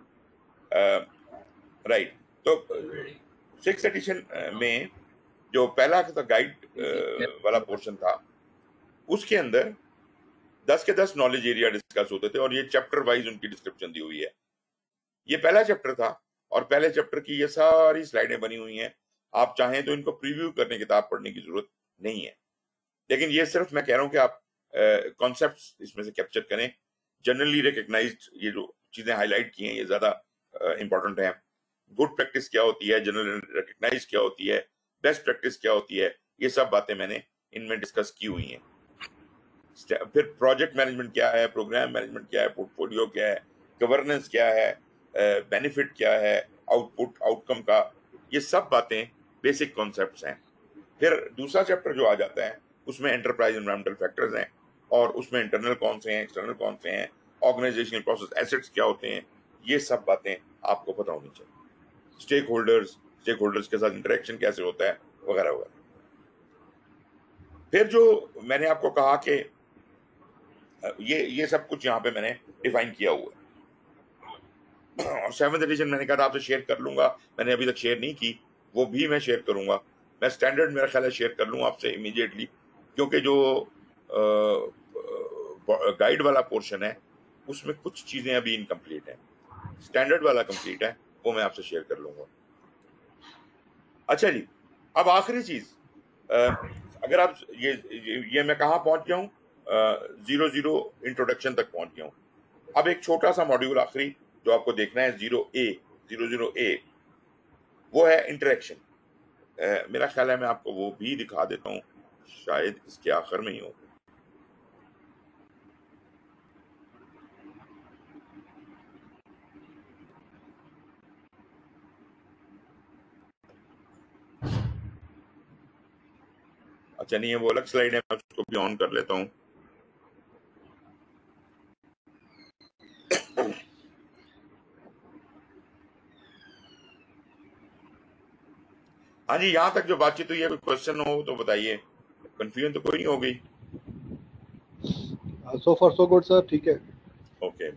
राइट, तो 6th एडिशन में जो पहला था गाइड वाला पोर्शन था, उसके अंदर 10 के 10 नॉलेज एरिया डिस्कस होते थे, और ये चैप्टर वाइज उनकी डिस्क्रिप्शन दी हुई है। ये पहला चैप्टर था, और पहले चैप्टर की ये सारी स्लाइडें बनी हुई हैं। आप चाहें तो इनको प्रीव्यू करने, किताब पढ़ने की जरूरत नहीं है, लेकिन ये सिर्फ मैं कह रहा हूं कि आप कॉन्सेप्ट्स इसमें से कैप्चर करें। जनरली रिकग्नाइज्ड ये जो चीजें हाईलाइट की हैं ये ज्यादा इंपॉर्टेंट हैं। गुड प्रैक्टिस क्या होती है, जनरल रिकग्नाइज क्या होती है, बेस्ट प्रैक्टिस क्या होती है, ये सब बातें मैंने इनमें डिस्कस की हुई हैं। फिर प्रोजेक्ट मैनेजमेंट क्या है, प्रोग्राम मैनेजमेंट क्या है, पोर्टफोलियो क्या है, गवर्नेंस क्या है, बेनिफिट क्या है, आउटपुट आउटकम का, ये सब बातें बेसिक कॉन्सेप्ट्स हैं। फिर दूसरा चैप्टर जो आ जाता है उसमें एंटरप्राइज एनवायरमेंटल फैक्टर्स हैं, और उसमें इंटरनल कौन से हैं, एक्सटर्नल कौन से हैं, ऑर्गेनाइजेशनल प्रोसेस एसेट्स क्या होते हैं, ये सब बातें आपको पता होनी चाहिए। स्टेक होल्डर्स के साथ इंटरेक्शन कैसे होता है, वगैरह वगैरह। फिर जो मैंने आपको कहा कि ये सब कुछ यहाँ पे मैंने डिफाइन किया हुआ है। और 7th एडिशन मैंने कहा था आपसे शेयर कर लूंगा, मैंने अभी तक शेयर नहीं की, वो भी मैं शेयर करूंगा। मैं स्टैंडर्ड मेरा ख्याल है शेयर कर लूंगा आपसे इमीडिएटली, क्योंकि जो गाइड वाला पोर्शन है उसमें कुछ चीजें अभी इनकम्प्लीट हैं, स्टैंडर्ड वाला कंप्लीट है, वो मैं आपसे शेयर कर लूंगा। अच्छा जी, अब आखिरी चीज, अगर आप ये मैं कहाँ पहुंच गया हूँ, 0 इंट्रोडक्शन तक पहुंच गया हूँ। अब एक छोटा सा मॉड्यूल आखिरी जो आपको देखना है 0A, वो है इंटरेक्शन। मेरा ख्याल है मैं आपको वो भी दिखा देता हूँ, शायद इसके आखिर में ही हो। अच्छा नहीं है, वो अलग स्लाइड है, मैं उसको भी ऑन कर लेता हूँ। हाँ जी, यहाँ तक जो बातचीत हुई है, कोई क्वेश्चन हो तो बताइए। कंफ्यूजन तो कोई नहीं हो गई? So far so good sir, ठीक है। Okay,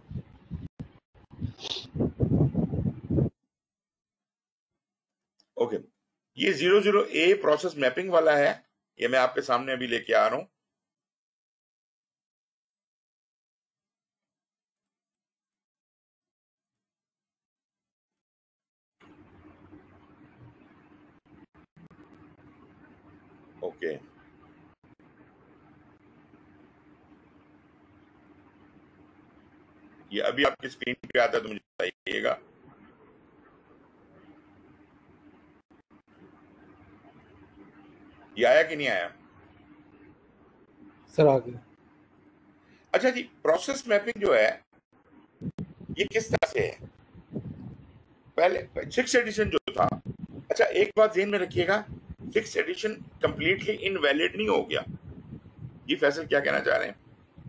okay. ये 00A प्रोसेस मैपिंग वाला है, ये मैं आपके सामने अभी लेके आ रहा हूं। ओके, ये अभी आपकी स्क्रीन पे आता है तो मुझे बताइएगा। ये आया कि नहीं आया? सर आ गया। अच्छा जी, प्रोसेस मैपिंग जो है ये किस तरह से है? पहले 6th एडिशन जो था, अच्छा एक बात ध्यान में रखिएगा, 6th एडिशन कंप्लीटली इनवैलिड नहीं हो गया। ये फैसल क्या कहना चाह रहे हैं?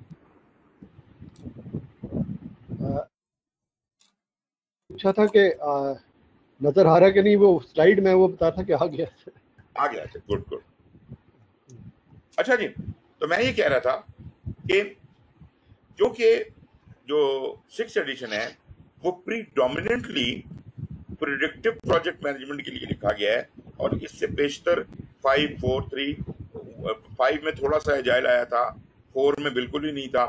पूछा था कि नजर आ रहा कि नहीं, वो स्लाइड में वो बता था कि आ गया। आ गया, अच्छा गुड गुड। अच्छा जी, तो मैं ये कह रहा था कि क्योंकि जो 6th एडिशन है वो प्रीडोमिनेंटली प्रिडिक्टिव प्रोजेक्ट मैनेजमेंट के लिए लिखा गया है, और इससे पेशतर 5, 4, 3, 5 में थोड़ा सा एजाइल आया था, 4 में बिल्कुल ही नहीं था,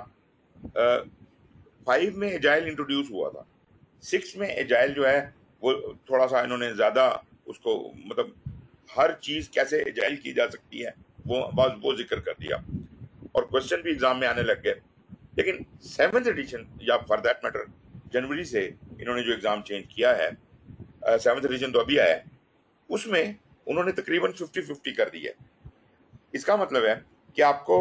5 में एजाइल इंट्रोड्यूस हुआ था, 6 में एजाइल जो है वो थोड़ा सा इन्होंने ज्यादा उसको, मतलब हर चीज कैसे एजाइल की जा सकती है वो जिक्र कर दिया, और क्वेश्चन भी एग्जाम में आने लग गए। लेकिन 7th एडिशन, या फॉर दैट मैटर जनवरी से इन्होंने जो एग्जाम चेंज किया है, 7th एडिशन तो अभी आया है, उसमें उन्होंने तकरीबन 50-50 कर दी है। इसका मतलब है कि आपको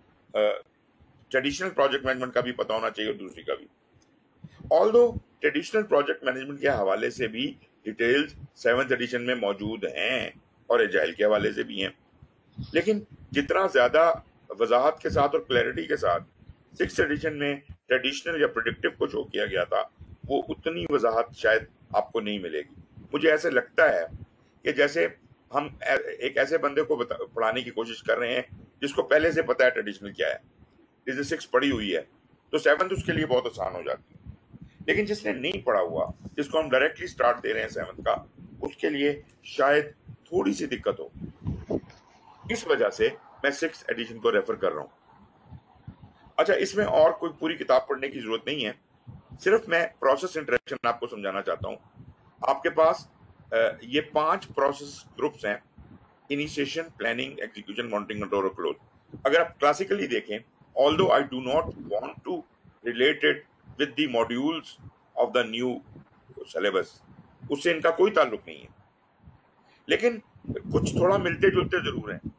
ट्रेडिशनल प्रोजेक्ट मैनेजमेंट का भी पता होना चाहिए और दूसरी का भी। ऑल्दो ट्रेडिशनल प्रोजेक्ट मैनेजमेंट के हवाले से भी डिटेल्स 7th एडिशन में मौजूद हैं और एजाइल के हवाले से भी हैं, लेकिन जितना ज्यादा वजाहत के साथ और क्लैरिटी के साथ 6th एडिशन में ट्रेडिशनल या प्रेडिक्टिव को शो किया गया था, वो उतनी वजाहत शायद आपको नहीं मिलेगी। मुझे ऐसे लगता है कि जैसे हम एक ऐसे बंदे को पढ़ाने की कोशिश कर रहे हैं जिसको पहले से पता है ट्रेडिशनल क्या है, जिसने 6 पढ़ी हुई है, तो 7th उसके लिए बहुत आसान हो जाती है। लेकिन जिसने नहीं पढ़ा हुआ, जिसको हम डायरेक्टली स्टार्ट दे रहे हैं 7th का, उसके लिए शायद थोड़ी सी दिक्कत हो। इस वजह से मैं 6th एडिशन को रेफर कर रहा हूं। अच्छा, इसमें और कोई पूरी किताब पढ़ने की जरूरत नहीं है, सिर्फ मैं प्रोसेस इंटरेक्शन आपको समझाना चाहता हूं। आपके पास ये 5 प्रोसेस ग्रुप्स हैं: initiation, planning, execution, monitoring, control और क्लोज। अगर आप क्लासिकली देखें, although I do not want to relate it with the modules of the new syllabus, उससे इनका कोई ताल्लुक नहीं है, लेकिन कुछ थोड़ा मिलते जुलते जरूर हैं।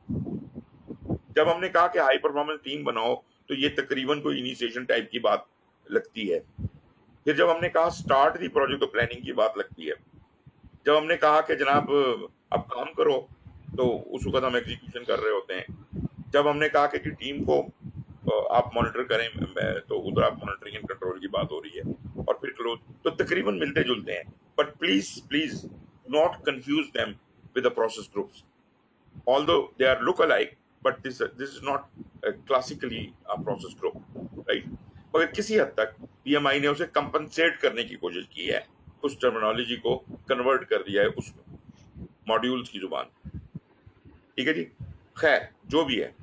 जब हमने कहा कि हाई परफॉर्मेंस टीम बनाओ, तो ये तकरीबन कोई इनिशिएशन टाइप की बात लगती है। फिर जब हमने कहा स्टार्ट दी प्रोजेक्ट, तो प्लानिंग की बात लगती है। जब हमने कहा कि जनाब अब काम करो, तो उस वक्त हम एग्जीक्यूशन कर रहे होते हैं। जब हमने कहा कि टीम को आप मॉनिटर करें, तो उधर आप मॉनिटरिंग एंड कंट्रोल की बात हो रही है, और फिर क्लोज, तो तकरीबन मिलते जुलते हैं। But please please not confuse them with the process groups, although they are look alike, but this is not classically a process group, right. मगर किसी हद तक पीएमआई ने उसे कंपनसेट करने की कोशिश की है, उस टर्मिनोलॉजी को कन्वर्ट कर दिया है उस मॉड्यूल्स की जुबान। ठीक है जी। खैर जो भी है,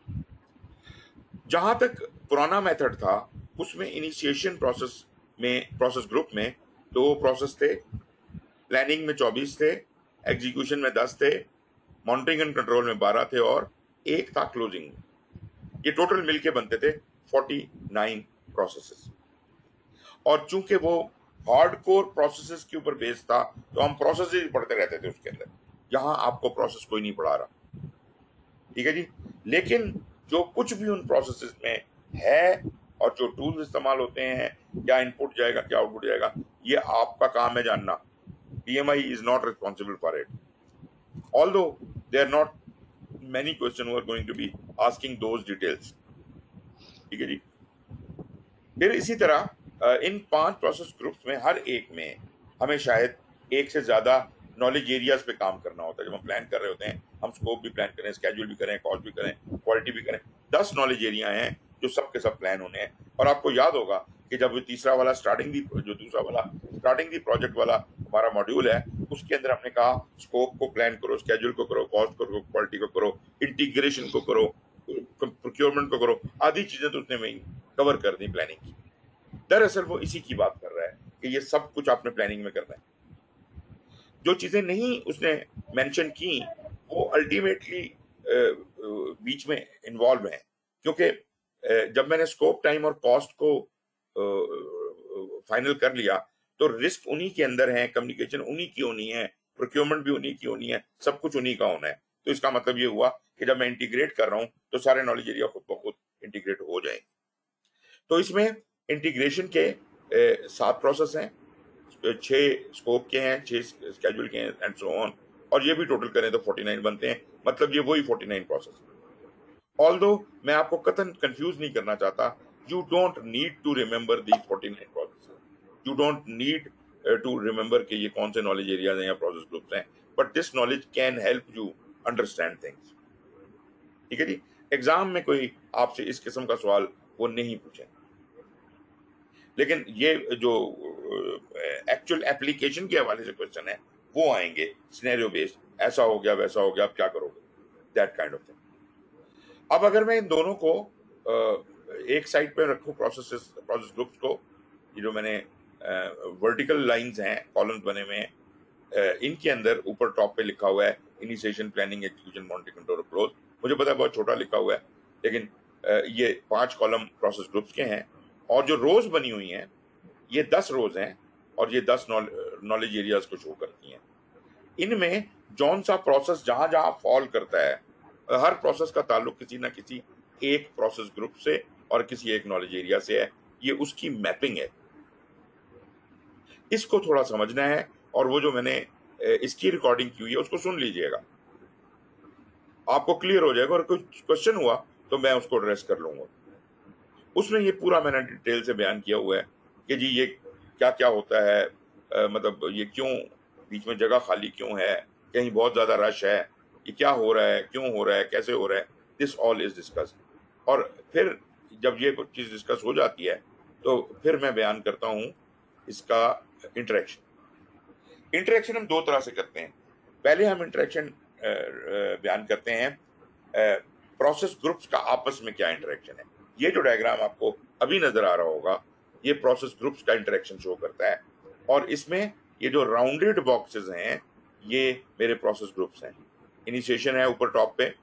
जहां तक पुराना मेथड था उसमें इनिशिएशन प्रोसेस में, प्रोसेस ग्रुप में 2 प्रोसेस थे, प्लानिंग में 24 थे, एग्जीक्यूशन में 10 थे, मॉनिटरिंग एंड कंट्रोल में 12 थे और एक था क्लोजिंग में। ये टोटल मिलके बनते थे 49 प्रोसेसेस। और चूंकि वो हार्डकोर प्रोसेसेस के ऊपर बेस्ड था तो हम प्रोसेसेस ही पढ़ते रहते थे उसके अंदर। यहां आपको प्रोसेस कोई नहीं पढ़ा रहा, ठीक है जी। लेकिन जो कुछ भी उन प्रोसेसेस में है और जो टूल्स इस्तेमाल होते हैं, क्या इनपुट जाएगा क्या आउटपुट जाएगा, ये आपका काम है जानना। PMI is not responsible for it, although there not many question who are going to be asking those details, ठीक है जी। फिर इसी तरह इन 5 प्रोसेस ग्रुप्स में हर एक में हमें शायद एक से ज्यादा नॉलेज एरियाज पे काम करना होता है। जब हम प्लान कर रहे होते हैं, हम स्कोप भी प्लान करें, स्केड्यूल भी करें, कॉस्ट भी करें, क्वालिटी भी करें, 10 नॉलेज एरिया हैं जो सब के सब प्लान होने हैं। और आपको याद होगा कि जब तीसरा वाला दूसरा वाला स्टार्टिंग दी प्रोजेक्ट वाला हमारा मॉड्यूल है, उसके अंदर हमने कहा स्कोप को प्लान करो, स्केड्यूल को करो, कॉस्ट को करो, क्वालिटी को करो, इंटीग्रेशन को करो, प्रोक्योरमेंट को करो, आदि चीजें तो उसने वही कवर कर दी प्लानिंग की। दरअसल वो इसी की बात कर रहा है कि ये सब कुछ आपने प्लानिंग में करना है। जो चीजें नहीं उसने मेंशन की वो अल्टीमेटली बीच में इन्वॉल्व हैं, क्योंकि जब मैंने स्कोप, टाइम और कॉस्ट को फाइनल कर लिया तो रिस्क उन्हीं के अंदर है, कम्युनिकेशन उन्हीं की होनी है, प्रोक्योरमेंट भी उन्हीं की होनी है, सब कुछ उन्हीं का होना है। तो इसका मतलब ये हुआ कि जब मैं इंटीग्रेट कर रहा हूं तो सारे नॉलेज एरिया खुद ब खुद इंटीग्रेट हो जाएंगे। तो इसमें इंटीग्रेशन के 7 प्रोसेस हैं, 6 स्कोप के हैं, 6 स्केड्यूल के हैं एंड सो ऑन, और ये भी टोटल करें तो 49 बनते हैं। मतलब ये वही 49 प्रोसेस। ऑल्दो मैं आपको कतन कंफ्यूज नहीं करना चाहता, you don't need to remember the 49 process, you don't need to remember कि ये कौन से नॉलेज एरियाज हैं या प्रोसेस ग्रुप्स हैं, but this knowledge can help you understand things, ठीक है जी। एग्जाम में कोई आपसे इस किस्म का सवाल वो नहीं पूछे, लेकिन ये जो एक्चुअल एप्लीकेशन के हवाले से क्वेश्चन है वो आएंगे सिनेरियो बेस्ड, ऐसा हो गया वैसा हो गया, आप क्या करोगे, दैट काइंड ऑफ थिंग। अब अगर मैं इन दोनों को एक साइड पे रखूं, प्रोसेस ग्रुप्स को, ये जो मैंने वर्टिकल लाइंस हैं, कॉलम्स बने हुए हैं, इनके अंदर ऊपर टॉप पे लिखा हुआ है initiation, planning, execution, monitoring, control, close. मुझे पता है बहुत छोटा लिखा हुआ है, लेकिन ये 5 कॉलम प्रोसेस ग्रुप्स के हैं, और जो रोज बनी हुई हैं ये 10 रोज हैं, और ये 10 नॉलेज एरियाज को शो करती हैं। इनमें जौन सा प्रोसेस जहां जहां फॉल करता है, हर प्रोसेस का ताल्लुक किसी ना किसी एक प्रोसेस ग्रुप से और किसी एक नॉलेज एरिया से है, ये उसकी मैपिंग है। इसको थोड़ा समझना है, और वो जो मैंने इसकी रिकॉर्डिंग की हुई है उसको सुन लीजिएगा, आपको क्लियर हो जाएगा। और कोई क्वेश्चन हुआ तो मैं उसको एड्रेस कर लूंगा। उसमें ये पूरा मैंने डिटेल से बयान किया हुआ है कि जी ये क्या क्या होता है, मतलब ये क्यों बीच में जगह खाली क्यों है, कहीं बहुत ज्यादा रश है, ये क्या हो रहा है, क्यों हो रहा है, कैसे हो रहा है, दिस ऑल इज डिस्कस। और फिर जब ये चीज डिस्कस हो जाती है तो फिर मैं बयान करता हूँ इसका इंटरेक्शन हम 2 तरह से करते हैं। पहले हम इंटरेक्शन बयान करते हैं प्रोसेस ग्रुप्स का आपस में क्या इंटरेक्शन है। ये जो डायग्राम आपको अभी नजर आ रहा होगा ये प्रोसेस ग्रुप्स का इंटरेक्शन शो करता है, और इसमें ये जो राउंडेड बॉक्सेस हैं ये मेरे प्रोसेस ग्रुप्स हैं। इनिशिएशन है ऊपर टॉप पे,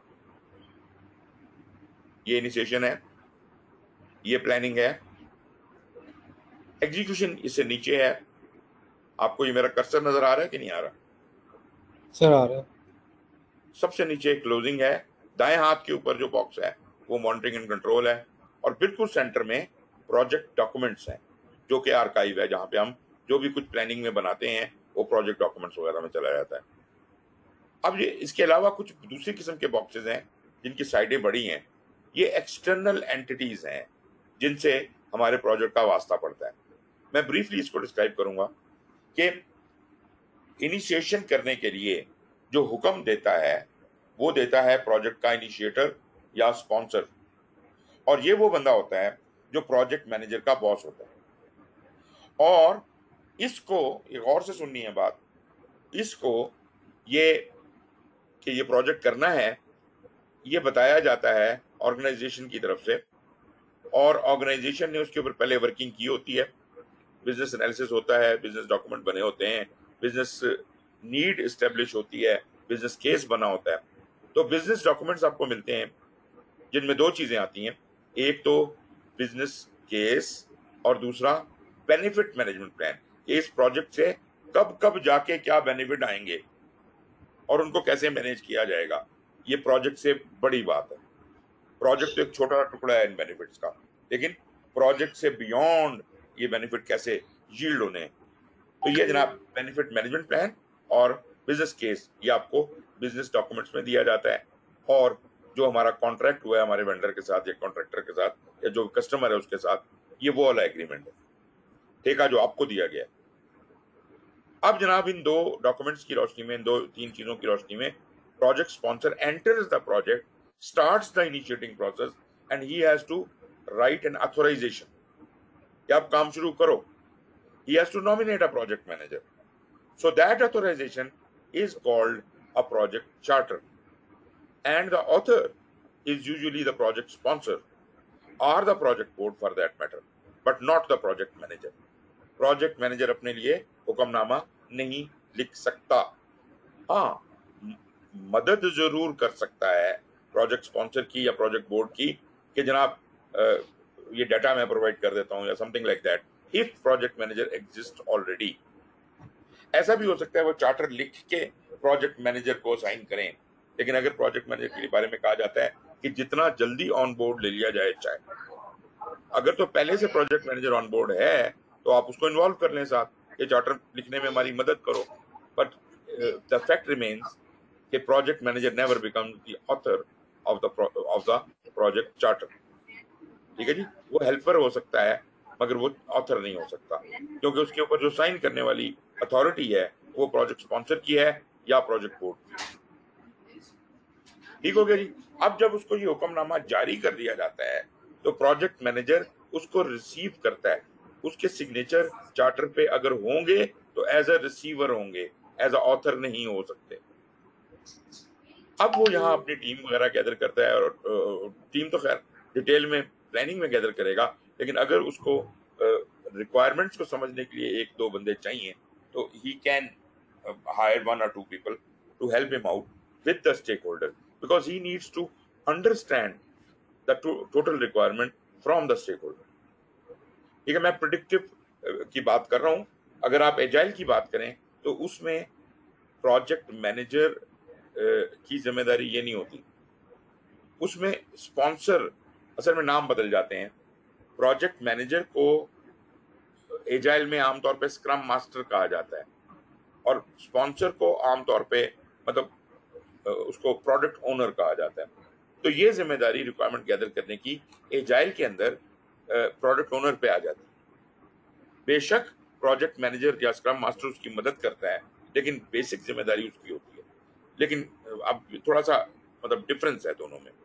ये इनिशिएशन है, ये प्लानिंग है, एग्जीक्यूशन इससे नीचे है। आपको ये मेरा कर्सर नजर आ रहा है कि नहीं आ रहा? सर आ रहा है। सबसे नीचे क्लोजिंग है, दाएं हाथ के ऊपर जो बॉक्स है वो मॉनिटरिंग एंड कंट्रोल है, और बिल्कुल सेंटर में प्रोजेक्ट डॉक्यूमेंट्स हैं जो कि आर्काइव है, जहां पे हम जो भी कुछ प्लानिंग में बनाते हैं वो प्रोजेक्ट डॉक्यूमेंट्स वगैरह में चला जाता है। अब ये इसके अलावा कुछ दूसरी किस्म के बॉक्सेस हैं जिनकी साइडें बड़ी हैं, ये एक्सटर्नल एंटिटीज हैं जिनसे हमारे प्रोजेक्ट का वास्ता पड़ता है। मैं ब्रीफली इसको डिस्क्राइब करूंगा कि इनिशिएशन करने के लिए जो हुक्म देता है वो देता है प्रोजेक्ट का इनिशिएटर या स्पॉन्सर, और ये वो बंदा होता है जो प्रोजेक्ट मैनेजर का बॉस होता है। और इसको एक और से सुननी है बात, इसको ये कि ये प्रोजेक्ट करना है ये बताया जाता है ऑर्गेनाइजेशन की तरफ से, और ऑर्गेनाइजेशन ने उसके ऊपर पहले वर्किंग की होती है, बिजनेस एनालिसिस होता है, बिजनेस डॉक्यूमेंट बने होते हैं, बिजनेस नीड इस्टेब्लिश होती है, बिजनेस केस बना होता है। तो बिजनेस डॉक्यूमेंट्स आपको मिलते हैं जिनमें दो चीजें आती हैं, एक तो बिजनेस केस और दूसरा बेनिफिट मैनेजमेंट प्लान, कि इस प्रोजेक्ट से कब कब जाके क्या बेनिफिट आएंगे और उनको कैसे मैनेज किया जाएगा। ये प्रोजेक्ट से बड़ी बात है। प्रोजेक्ट तो एक छोटा टुकड़ा है इन बेनिफिट्स का, लेकिन प्रोजेक्ट से बियॉन्ड ये बेनिफिट कैसे यील्ड होने हैं। तो ये जनाब बेनिफिट मैनेजमेंट प्लान और बिजनेस केस ये आपको बिजनेस डॉक्यूमेंट्स में दिया जाता है। और जो हमारा कॉन्ट्रैक्ट हुआ है हमारे वेंडर के साथ या कॉन्ट्रैक्टर के साथ या जो कस्टमर है उसके साथ, ये वो वाला एग्रीमेंट है, ठेका जो आपको दिया गया है। अब जनाब इन दो डॉक्यूमेंट्स की रोशनी में, इन दो तीन चीजों की रोशनी में, project sponsor enters the project, starts the initiating process and he has to write an authorization कि आप काम शुरू करो। He has to nominate a project manager. So that authorization is called a project charter. And the author is usually the project sponsor or the project board for that matter, but not the project manager. Project manager अपने लिए हुक्मनामा नहीं लिख सकता। हाँ, मदद जरूर कर सकता है प्रोजेक्ट स्पॉन्सर की या प्रोजेक्ट बोर्ड की कि जनाब ये डाटा मैं प्रोवाइड कर देता हूँ या something like that, if project manager exist already. ऐसा भी हो सकता है वो चार्टर लिख के प्रोजेक्ट मैनेजर को साइन करें, लेकिन अगर प्रोजेक्ट मैनेजर के बारे में कहा जाता है कि जितना जल्दी ऑन बोर्ड ले लिया जाए चाहे, अगर तो पहले से प्रोजेक्ट मैनेजर ऑन बोर्ड है तो आप उसको इन्वॉल्व कर लें साथ, ये चार्टर लिखने में हमारी मदद करो। बट द फैक्ट रिमेन्स कि project manager never becomes the author of the project charter. ठीक है जी, वो हेल्पर हो सकता है मगर वो ऑथर नहीं हो सकता, क्योंकि उसके ऊपर जो साइन करने वाली अथॉरिटी है वो प्रोजेक्ट स्पॉन्सर की है या प्रोजेक्ट बोर्ड की। ठीक हो गया जी। अब जब उसको ये हुक्मनामा जारी कर दिया जाता है तो प्रोजेक्ट मैनेजर उसको रिसीव करता है। उसके सिग्नेचर चार्टर पे अगर होंगे तो एज अ रिसीवर होंगे, एज अ ऑथर नहीं हो सकते। अब वो यहाँ अपनी टीम वगैरह गैदर करता है, और टीम तो खैर डिटेल में प्लानिंग में गैदर करेगा, लेकिन अगर उसको रिक्वायरमेंट्स को समझने के लिए एक दो बंदे चाहिए तो he can hire 1 or 2 people to help him out with the stakeholder because he needs to understand the total requirement from the stakeholder. ठीक है, मैं प्रेडिक्टिव की बात कर रहा हूँ। अगर आप एजाइल की बात करें तो उसमें प्रोजेक्ट मैनेजर की जिम्मेदारी ये नहीं होती, उसमें स्पॉन्सर, असल में नाम बदल जाते हैं। प्रोजेक्ट मैनेजर को एजाइल में आमतौर पे स्क्रम मास्टर कहा जाता है और स्पॉन्सर को आमतौर पे मतलब उसको प्रोडक्ट ओनर कहा जाता है। तो ये जिम्मेदारी रिक्वायरमेंट गैदर करने की एजाइल के अंदर प्रोडक्ट ओनर पे आ जाती है। बेशक प्रोजेक्ट मैनेजर या स्क्रम मास्टर उसकी मदद करता है, लेकिन बेसिक जिम्मेदारी उसकी होती है। लेकिन अब थोड़ा सा मतलब डिफरेंस है दोनों में।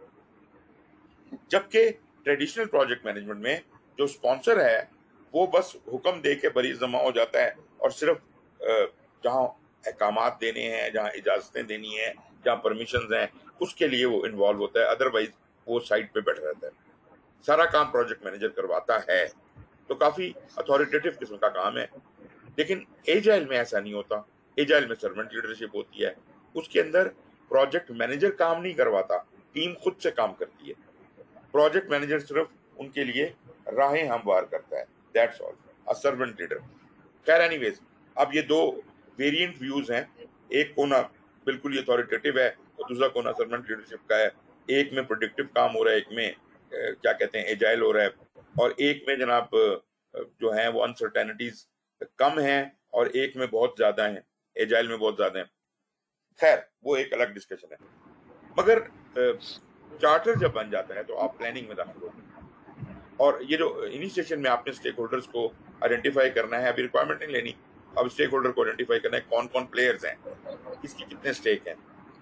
जबकि ट्रेडिशनल प्रोजेक्ट मैनेजमेंट में जो स्पॉन्सर है वो बस हुक्म दे के बरीज जमा हो जाता है और सिर्फ जहाँ अहकामात देने हैं, जहाँ इजाजतें देनी है, जहाँ परमिशंस हैं, उसके लिए वो इन्वॉल्व होता है। अदरवाइज वो साइड पे बैठा रहता है, सारा काम प्रोजेक्ट मैनेजर करवाता है। तो काफी अथॉरिटेटिव किस्म का काम है। लेकिन एजाइल में ऐसा नहीं होता। एजाइल में सर्वेंट लीडरशिप होती है, उसके अंदर प्रोजेक्ट मैनेजर काम नहीं करवाता, टीम खुद से काम करती है। प्रोजेक्ट मैनेजर सिर्फ उनके लिए राहें हमवार करता है, that's all, a servant leader. खैर एनीवेज, अब ये दो वेरिएंट व्यूज हैं। एक कोना बिल्कुल ही अथॉरिटेटिव है और दूसरा कोना सर्वेंट लीडरशिप का है। एक में प्रोडक्टिव काम हो रहा है, एक में क्या कहते हैं एजाइल हो रहा है, और एक में जनाब जो है वो अनसर्टेनिटीज कम है और एक में बहुत ज्यादा है, एजाइल में बहुत ज्यादा है। खैर वो एक अलग डिस्कशन है। मगर चार्टर जब बन जाता है तो आप प्लानिंग में दाखिल होते हैं, और ये जो इनिशिएशन में आपने स्टेक होल्डर्स को आइडेंटिफाई करना है, अभी रिक्वायरमेंट नहीं लेनी, अब स्टेक होल्डर को आइडेंटिफाई करना है, कौन कौन प्लेयर्स हैं, किसकी कितने स्टेक हैं।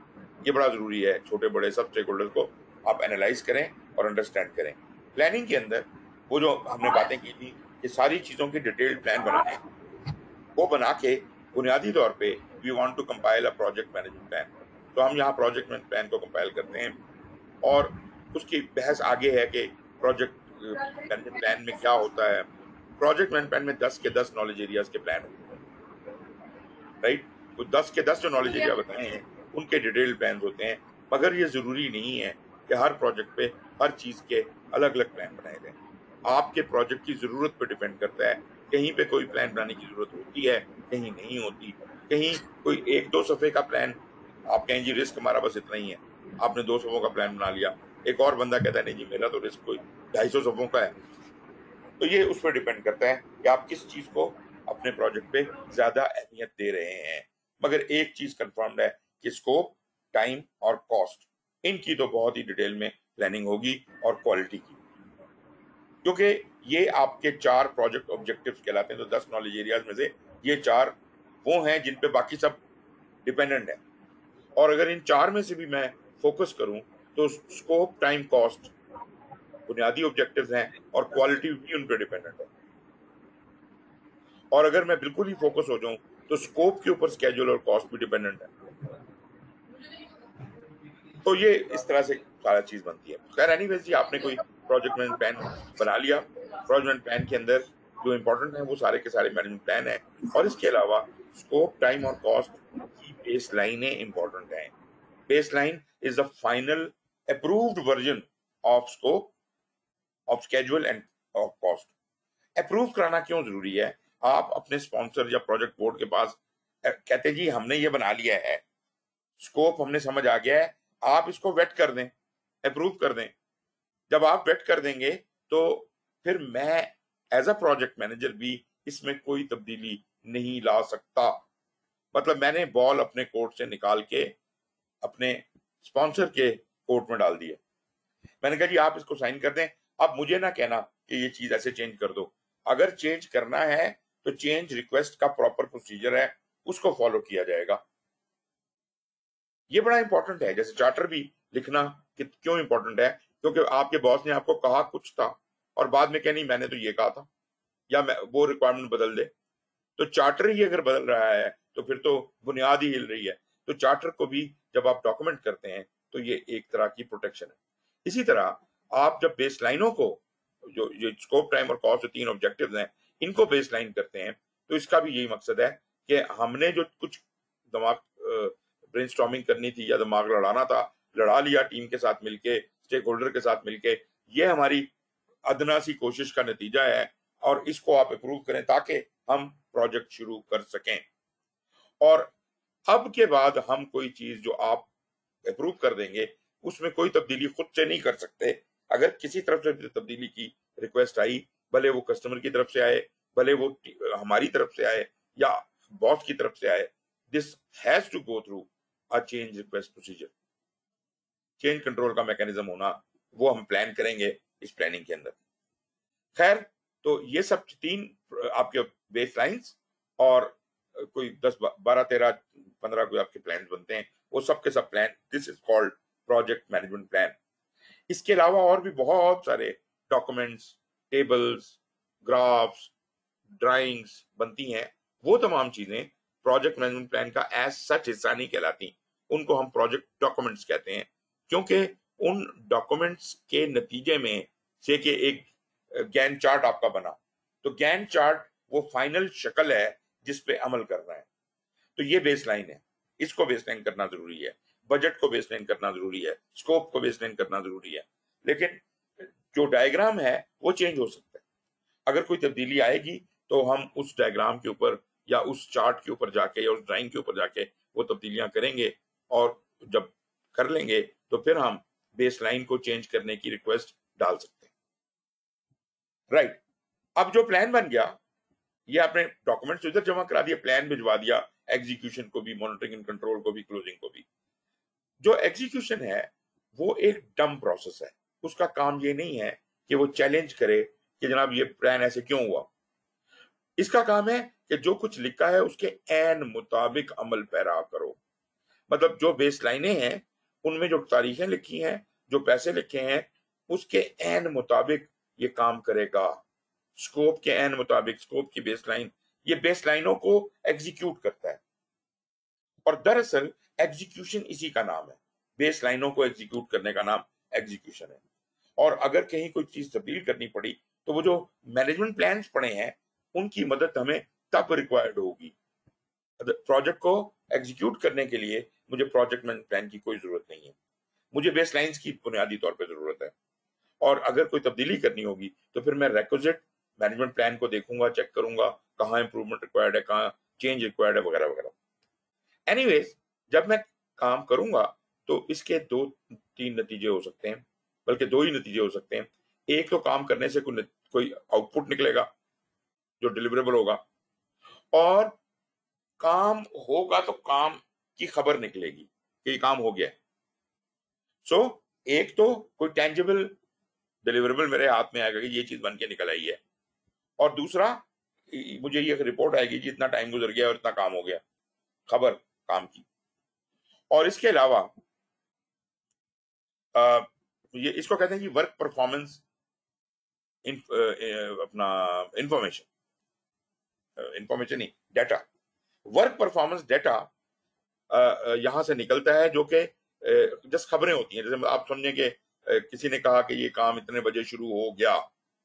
ये बड़ा जरूरी है, छोटे बड़े सब स्टेक होल्डर्स को आप एनालाइज करें और अंडरस्टैंड करें। प्लानिंग के अंदर वो जो हमने बातें की थी कि सारी चीजों की डिटेल्ड प्लान बनाने, वो बना के बुनियादी तौर पे we want to compile a project management plan. तो हम यहाँ प्रोजेक्ट मैनेजमेंट प्लान को कंपाइल करते हैं और उसकी बहस आगे है कि प्रोजेक्ट मैनेजमेंट प्लान में क्या होता है। प्रोजेक्ट मैनेजमेंट प्लान में 10 के 10 नॉलेज एरियाज के प्लान होते हैं, राइट। तो 10 के 10 जो नॉलेज एरिया बताए हैं उनके डिटेल्ड प्लान होते हैं, मगर ये जरूरी नहीं है कि हर प्रोजेक्ट पे हर चीज के अलग अलग प्लान बनाए जाएं। आपके प्रोजेक्ट की जरूरत पे डिपेंड करता है, कहीं पे कोई प्लान बनाने की जरूरत होती है, कहीं नहीं होती। कहीं कोई 1-2 सफे का प्लान, आप कहें जी रिस्क हमारा बस इतना ही है, आपने 2 सफों का प्लान बना लिया। एक और बंदा कहता है नहीं जी मेरा तो रिस्क कोई 250 सफों का है। तो ये उस पर डिपेंड करता है कि आप किस चीज को अपने प्रोजेक्ट पे ज्यादा अहमियत दे रहे हैं। मगर एक चीज कंफर्म्ड है कि स्कोप, टाइम और कॉस्ट, इनकी तो बहुत ही डिटेल में प्लानिंग होगी और क्वालिटी की, क्योंकि ये आपके 4 प्रोजेक्ट ऑब्जेक्टिव्स कहलाते हैं। तो 10 नॉलेज एरियाज में से ये 4 वो हैं जिन पे बाकी सब डिपेंडेंट है। और अगर इन 4 में से भी मैं फोकस करूं तो स्कोप, टाइम, कॉस्ट बुनियादी ऑब्जेक्टिव्स हैं और क्वालिटी भी उन पे डिपेंडेंट है। और अगर मैं बिल्कुल ही फोकस हो जाऊं तो स्कोप के ऊपर स्केड्यूल और कॉस्ट भी डिपेंडेंट है। तो ये इस तरह से सारा चीज बनती है। खैर एनीवेज जी, आपने कोई प्रोजेक्ट मैनेजमेंट प्लान बना लिया। प्रोजेक्ट मैनेजमेंट प्लान के अंदर जो इंपॉर्टेंट है वो सारे के सारे मैनेजमेंट प्लान है, और इसके अलावा स्कोप, टाइम और कॉस्ट की बेस लाइनें इंपॉर्टेंट हैं। Baseline is the final approved version of scope, of schedule and of cost. Approve कराना क्यों जरूरी है? आप अपने स्पॉन्सर या प्रोजेक्ट बोर्ड के पास कहते जी हमने ये बना लिया है, स्कोप हमने समझ आ गया है, आप इसको वेट कर दें, अप्रूव कर दें। जब आप वेट कर देंगे तो फिर मैं एज अ प्रोजेक्ट मैनेजर भी इसमें कोई तब्दीली नहीं ला सकता। मतलब मैंने बॉल अपने कोर्ट से निकाल के अपने स्पॉन्सर के कोर्ट में डाल दिया। मैंने कहा जी आप इसको साइन कर दें, अब मुझे ना कहना कि ये चीज ऐसे चेंज कर दो। अगर चेंज करना है तो चेंज रिक्वेस्ट का प्रॉपर प्रोसीजर है, उसको फॉलो किया जाएगा। ये बड़ा इंपॉर्टेंट है। जैसे चार्टर भी लिखना क्यों इंपॉर्टेंट है? क्योंकि आपके बॉस ने आपको कहा कुछ था और बाद में नहीं मैंने तो ये कहा था, या वो रिक्वायरमेंट बदल दे। तो चार्टर ही अगर बदल रहा है तो फिर तो बुनियाद ही हिल रही है। तो चार्टर को भी जब आप डॉक्यूमेंट करते हैं तो ये एक तरह की प्रोटेक्शन है। इसी तरह आप जब बेस लाइनों को, जो स्कोप, टाइम और कॉस्ट, जो 3 ऑब्जेक्टिव्स हैं, इनको बेस लाइन करते हैं, तो इसका भी यही मकसद है कि हमने जो कुछ दिमाग ब्रेनस्टॉर्मिंग करनी थी या दिमाग लड़ाना था, लड़ा लिया टीम के साथ मिलके, स्टेक होल्डर के साथ मिलके। ये हमारी अदना सी कोशिश का नतीजा है और इसको आप अप्रूव करें ताकि हम प्रोजेक्ट शुरू कर सकें। और अब के बाद हम कोई चीज जो आप अप्रूव कर देंगे उसमें कोई तब्दीली खुद से नहीं कर सकते। अगर किसी तरफ से तब्दीली की रिक्वेस्ट आई, भले वो कस्टमर की तरफ से आए, भले वो हमारी तरफ से आए या बॉस की तरफ से आए, this has to go through a change request procedure. Change control का मैकेनिज्म होना वो हम प्लान करेंगे इस प्लानिंग के अंदर। खैर, तो ये सब 3 आपके बेस लाइन्स और कोई 10, 12, 13, 15 कोई आपके प्लान बनते हैं, वो सब के सब plan, this is called project management plan. इसके अलावा और भी बहुत सारे डॉक्यूमेंट्स, टेबल्स, ग्राफ्स, ड्राइंग्स बनती हैं। वो तमाम चीजें प्रोजेक्ट मैनेजमेंट प्लान का एज सच हिस्सा नहीं कहलाती, उनको हम प्रोजेक्ट डॉक्यूमेंट्स कहते हैं। क्योंकि उन डॉक्यूमेंट्स के नतीजे में से कि एक गैन चार्ट आपका बना, तो गैन चार्ट वो फाइनल शक्ल है जिस पे अमल करना है। तो ये बेसलाइन है, इसको बेसलाइन करना जरूरी है। बजट को बेसलाइन करना जरूरी है, स्कोप को बेसलाइन करना जरूरी है। लेकिन जो डायग्राम है वो चेंज हो सकता है। अगर कोई तब्दीली आएगी तो हम उस डायग्राम के ऊपर या उस चार्ट के ऊपर जाके या उस ड्राइंग के ऊपर जाके वो तब्दीलियां करेंगे, और जब कर लेंगे तो फिर हम बेसलाइन को चेंज करने की रिक्वेस्ट डाल सकते हैं। राइट। अब जो प्लान बन गया, ये आपने डॉक्यूमेंट्स इधर जमा करा दिया, प्लान भिजवा दिया, एग्जीक्यूशन को भी, मॉनिटरिंग एंड कंट्रोल को भी, क्लोजिंग को भी। जो एग्जीक्यूशन है वो एक डम प्रोसेस है। उसका काम ये नहीं है कि वो चैलेंज करे कि जनाब ये प्लान ऐसे क्यों हुआ। इसका काम है कि जो कुछ लिखा है उसके एन मुताबिक अमल पैरा करो। मतलब जो बेस लाइनें हैं उनमें जो तारीखें लिखी हैं, जो पैसे लिखे हैं, उसके एन मुताबिक ये काम करेगा, स्कोप के एन मुताबिक, स्कोप की बेसलाइन, ये बेसलाइनों को एग्जीक्यूट करता है। और दरअसल एग्जीक्यूशन इसी का नाम है, बेसलाइनों को एग्जीक्यूट करने का नाम एग्जीक्यूशन है। और अगर कहीं कोई चीज तब्दील करनी पड़ी तो वो जो मैनेजमेंट प्लान्स पड़े हैं उनकी मदद हमें तब रिक्वायर्ड होगी। प्रोजेक्ट को एग्जीक्यूट करने के लिए मुझे प्रोजेक्ट मैनेजमेंट प्लान की कोई जरूरत नहीं है, मुझे बेसलाइंस की बुनियादी तौर पर जरूरत है। और अगर कोई तब्दीली करनी होगी तो फिर मैं रेक्विजिट मैनेजमेंट प्लान को देखूंगा, चेक करूंगा कहाँ इंप्रूवमेंट रिक्वायर्ड है, कहाँ चेंज रिक्वायर्ड है, वगैरह वगैरह। एनीवेज, जब मैं काम करूंगा तो इसके 2-3 नतीजे हो सकते हैं, बल्कि 2 ही नतीजे हो सकते हैं। एक तो काम करने से कोई आउटपुट निकलेगा जो डिलीवरेबल होगा, और काम होगा तो काम की खबर निकलेगी कि ये काम हो गया है। सो एक तो कोई टेंजिबल डिलीवरेबल मेरे हाथ में आएगा कि ये चीज बन के निकल आई है, और दूसरा मुझे ये रिपोर्ट आएगी कि इतना टाइम गुजर गया और इतना काम हो गया, खबर काम की। और इसके अलावा ये इसको कहते हैं कि वर्क परफॉर्मेंस अपना इंफॉर्मेशन नहीं, डाटा। वर्क परफॉर्मेंस डाटा यहां से निकलता है, जो कि जस्ट खबरें होती हैं। जैसे आप समझें कि किसी ने कहा कि ये काम इतने बजे शुरू हो गया,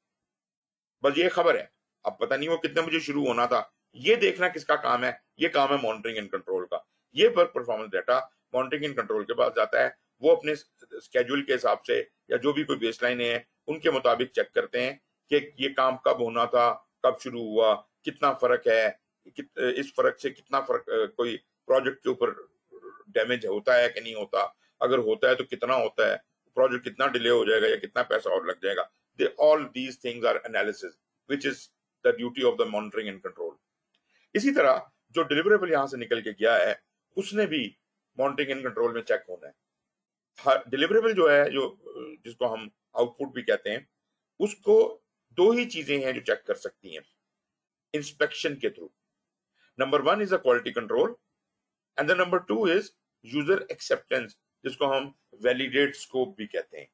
बस ये खबर है। अब पता नहीं वो कितने बजे शुरू होना था, ये देखना किसका काम है? ये काम है मॉनिटरिंग एंड कंट्रोल का। ये work performance data monitoring and control के पास जाता है, वो अपने स्केड्यूल के हिसाब से या जो भी कोई बेसलाइन है उनके मुताबिक चेक करते हैं कि ये काम कब होना था, कब शुरू हुआ, कितना फर्क है, इस फर्क से कितना फर्क, कोई प्रोजेक्ट के ऊपर डैमेज होता है कि नहीं होता, अगर होता है तो कितना होता है, प्रोजेक्ट कितना डिले हो जाएगा या कितना पैसा और लग जाएगा। all these things are analysis, which is the duty of the monitoring and control. इसी तरह जो डिलीवरेबल यहां से निकल के गया है उसने भी मॉनिटरिंग एंड कंट्रोल में चेक होना है। डिलीवरेबल जो है, जो जिसको हम आउटपुट भी कहते हैं, उसको 2 ही चीजें हैं जो चेक कर सकती हैं इंस्पेक्शन के through. Number 1 is a quality control and the number 2 is user acceptance, जिसको हम वैलिडेट स्कोप भी कहते हैं।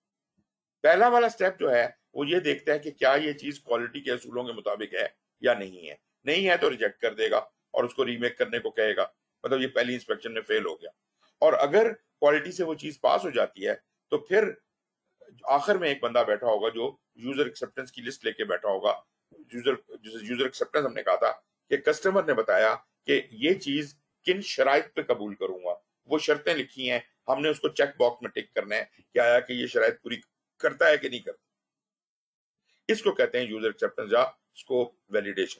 पहला वाला स्टेप जो है वो ये देखता है कि क्या ये चीज क्वालिटी के असूलों के मुताबिक है या नहीं है। नहीं है तो रिजेक्ट कर देगा और उसको रीमेक करने को कहेगा, मतलब ये पहली इंस्पेक्शन में फेल हो गया। और अगर क्वालिटी से वो चीज पास हो जाती है तो फिर आखिर में एक बंदा बैठा होगा जो यूजर एक्सेप्टेंस की लिस्ट लेके बैठा होगा। यूजर एक्सेप्टेंस हमने कहा था कि कस्टमर ने बताया कि ये चीज किन शराइत पे कबूल करूंगा, वो शर्तें लिखी हैं, हमने उसको चेक बॉक्स में टिक करना है कि आया कि ये शराइत पूरी करता है कि नहीं करता। इसको कहते हैं यूजर एक्सेप्टेंस या स्कोप वैलिडेशन।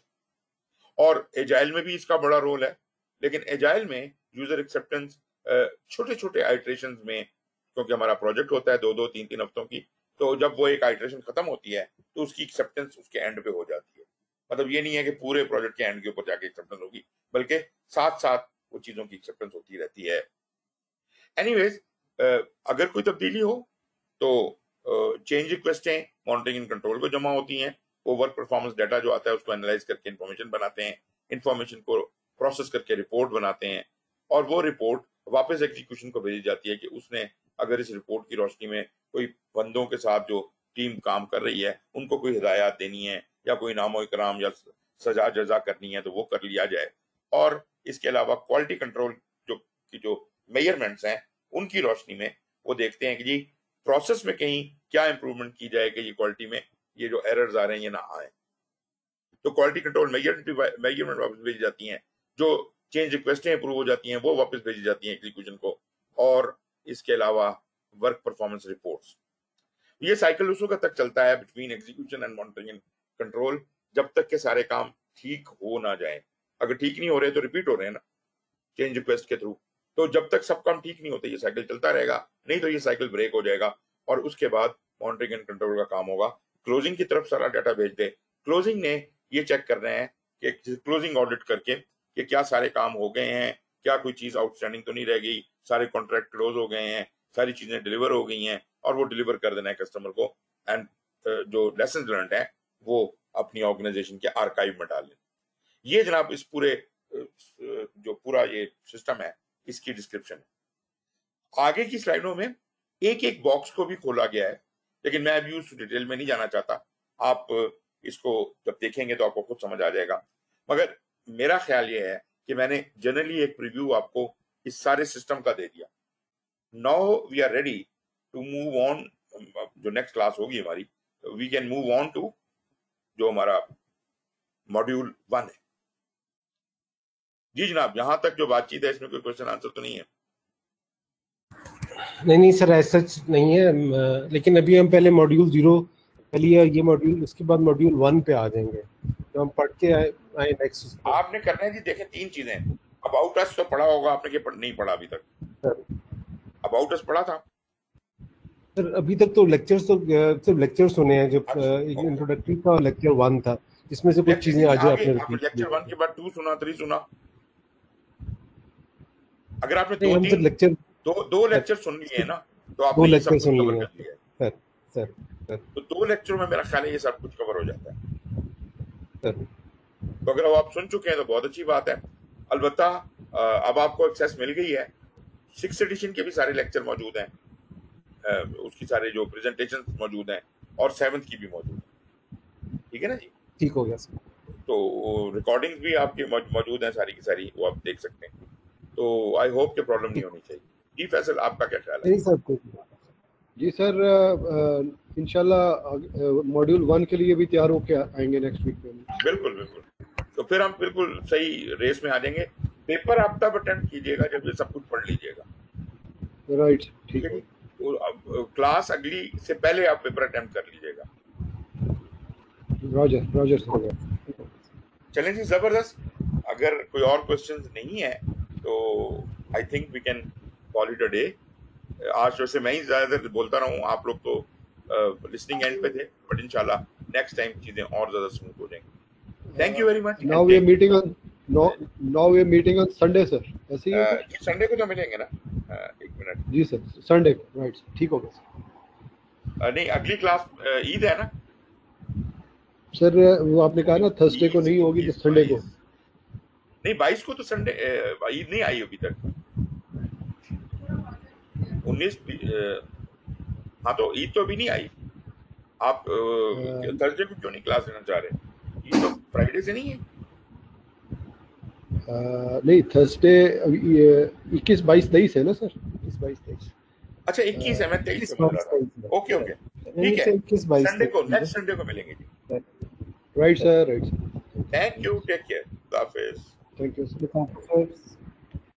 और एजाइल में भी इसका बड़ा रोल है, लेकिन एजाइल में यूजर एक्सेप्टेंस छोटे छोटे आइट्रेशंस में, क्योंकि हमारा प्रोजेक्ट होता है 2-2, 3-3 हफ्तों की, तो जब वो एक आइट्रेशन खत्म होती है तो उसकी एक्सेप्टेंस उसके एंड पे हो जाती है। मतलब ये नहीं है कि पूरे प्रोजेक्ट के एंड के ऊपर जाके एक्सेप्टेंस होगी, बल्कि साथ साथ वो चीजों की एक्सेप्टेंस होती रहती है। एनीवेज, अगर कोई तब्दीली हो तो चेंज रिक्वेस्टें मॉनिटरिंग एंड कंट्रोल को जमा होती हैं, वो वर्क परफॉर्मेंस डाटा जो आता है उसको एनालाइज करके इंफॉर्मेशन बनाते हैं, इंफॉर्मेशन को प्रोसेस करके रिपोर्ट बनाते हैं, और वो रिपोर्ट वापस एग्जीक्यूशन को भेजी जाती है कि उसने अगर इस रिपोर्ट की रोशनी में कोई बंदों के साथ जो टीम काम कर रही है उनको कोई हिदायत देनी है या कोई नामो इकराम या सजा जजा करनी है तो वो कर लिया जाए। और इसके अलावा क्वालिटी कंट्रोल जो मेजरमेंट्स हैं उनकी रोशनी में वो देखते हैं कि जी प्रोसेस में कहीं क्या इंप्रूवमेंट की जाए कि ये क्वालिटी में ये जो एरर्स आ रहे हैं ये ना आए। तो क्वालिटी कंट्रोल मेजरमेंट वापस भेजी जाती हैं, जो चेंज रिक्वेस्टें अप्रूव हो जाती हैं वो वापस भेजी जाती हैं एग्जीक्यूशन को। और इसके अलावा वर्क परफॉर्मेंस रिपोर्ट्स, ये साइकिल उस वक्त तक चलता है between execution and monitoring and control, जब तक के सारे काम ठीक हो ना जाए। अगर ठीक नहीं हो रहे तो रिपीट हो रहे हैं ना चेंज रिक्वेस्ट के थ्रू, तो जब तक सब काम ठीक नहीं होते ये साइकिल चलता रहेगा, नहीं तो ये साइकिल ब्रेक हो जाएगा और उसके बाद मॉनिटरिंग एंड कंट्रोल का काम होगा क्लोजिंग की तरफ सारा डाटा भेज दे। क्लोजिंग ने ये चेक करना है कि क्लोजिंग ऑडिट करके कि क्या सारे काम हो गए हैं, क्या कोई चीज आउटस्टैंडिंग तो नहीं रह गई, सारे कॉन्ट्रैक्ट क्लोज हो गए हैं, सारी चीजें डिलीवर हो गई हैं, और वो डिलीवर कर देना है कस्टमर को। एंड जो लेसन लर्न्ड है वो अपनी ऑर्गेनाइजेशन के आर्काइव में डाल लें। ये जनाब इस पूरे जो पूरा ये सिस्टम है इसकी डिस्क्रिप्शन है। आगे की स्लाइडों में एक एक बॉक्स को भी खोला गया है, लेकिन मैं अभी उस डिटेल में नहीं जाना चाहता। आप इसको जब देखेंगे तो आपको खुद समझ आ जाएगा। मगर मेरा ख्याल ये है कि मैंने जनरली एक प्रीव्यू आपको इस सारे सिस्टम का दे दिया। Now we are ready to move on. जो नेक्स्ट क्लास होगी हमारी, we can move on to जो हमारा मॉड्यूल 1 है। जी जनाब, यहां तक जो बातचीत है इसमें कोई क्वेश्चन आंसर तो नहीं है? नहीं सर, ऐसा सच नहीं है, लेकिन अभी हम पहले मॉड्यूल 0 पहले ये मॉड्यूल, उसके बाद मॉड्यूल 1 पे आ जाएंगे, तो हम पढ़ के आए नेक्स्ट। आपने करना है जी, देखें 3 चीजें। अबाउट अस तो पढ़ा होगा आपने, कि नहीं पढ़ा अभी तक? सर अबाउट अस पढ़ा था सर, अभी तक तो लेक्चर्स तो सिर्फ लेक्चर्स सुने हैं। जो इंट्रोडक्टरी का लेक्चर 1 था, जिसमें से कुछ चीजें आज आपने रिपीट लेक्चर 1 के बाद 2 सुना, 3 सुना? अगर आपने दो लेक्चर सुन लिए हैं ना, तो आपने 2 लेक्चर सुन कवर लिए कर लिया है सर। तो 2 लेक्चर में मेरा ख्याल है ये सब कुछ कवर हो जाता है सर। तो अगर आप सुन चुके हैं तो बहुत अच्छी बात है। अलबत्ता अब आपको एक्सेस मिल गई है, 6th एडिशन के भी सारे लेक्चर मौजूद हैं, उसकी सारे जो प्रेजेंटेशन मौजूद हैं, और 7th की भी मौजूद है। ठीक है ना जी? ठीक हो गया सर। तो रिकॉर्डिंग्स भी आपके मौजूद हैं सारी की सारी, वो आप देख सकते हैं। तो आई होप कि प्रॉब्लम नहीं होनी चाहिए। जी फैसल, आपका क्या ख्याल है? नहीं सर, जी सर, इंशाल्लाह मॉड्यूल 1 के लिए भी तैयार होके आएंगे नेक्स्ट वीक में। बिल्कुल बिल्कुल, तो फिर हम बिल्कुल सही रेस में आ जाएंगे। पेपर आप तब अटेम्प्ट कीजिएगा जब ये सब कुछ पढ़ लीजिएगा। राइट, ठीक है। तो क्लास अगली से पहले आप पेपर अटेम्प्ट कर लीजिएगा। Roger sir. चलें जी, जबरदस्त। अगर कोई और क्वेश्चंस नहीं है तो I think we can call it a day. आज वैसे मैं ही ज्यादा बोलता रहा हूँ, आप लोग तो लिसनिंग एंड पे थे, बट इंशाल्लाह नेक्स्ट टाइम चीजें और ज्यादा स्मूथ हो जाएंगी। Thank you very much. Now we are meeting on Sunday sir, ऐसे ही है? जी संडे को तो मिलेंगे ना। एक मिनट जी सर, संडे को, राइट, ठीक हो गया नहीं, अगली क्लास ईद है ना सर? वो आपने कहा ना थर्सडे को नहीं होगी, तो संडे को। नहीं, 22 को तो संडे, ईद नहीं आई अभी तक। 19 हाँ, तो ईद तो अभी नहीं आई। आप थर्सडे को क्यों नहीं क्लास लेना चाह रहे? ईद तो फ्राइडे से नहीं है। नहीं, थर्सडे 21, 22, 23 है ना सर? 21, 22, 23। अच्छा 21 है, मैं 23 समझ रहा था। ओके ठीक है, संडे को, नेक्स्ट संडे को मिलेंगे जी। Right sir, right. Thank you, take care, खुदा हाफिज। Thank you sir.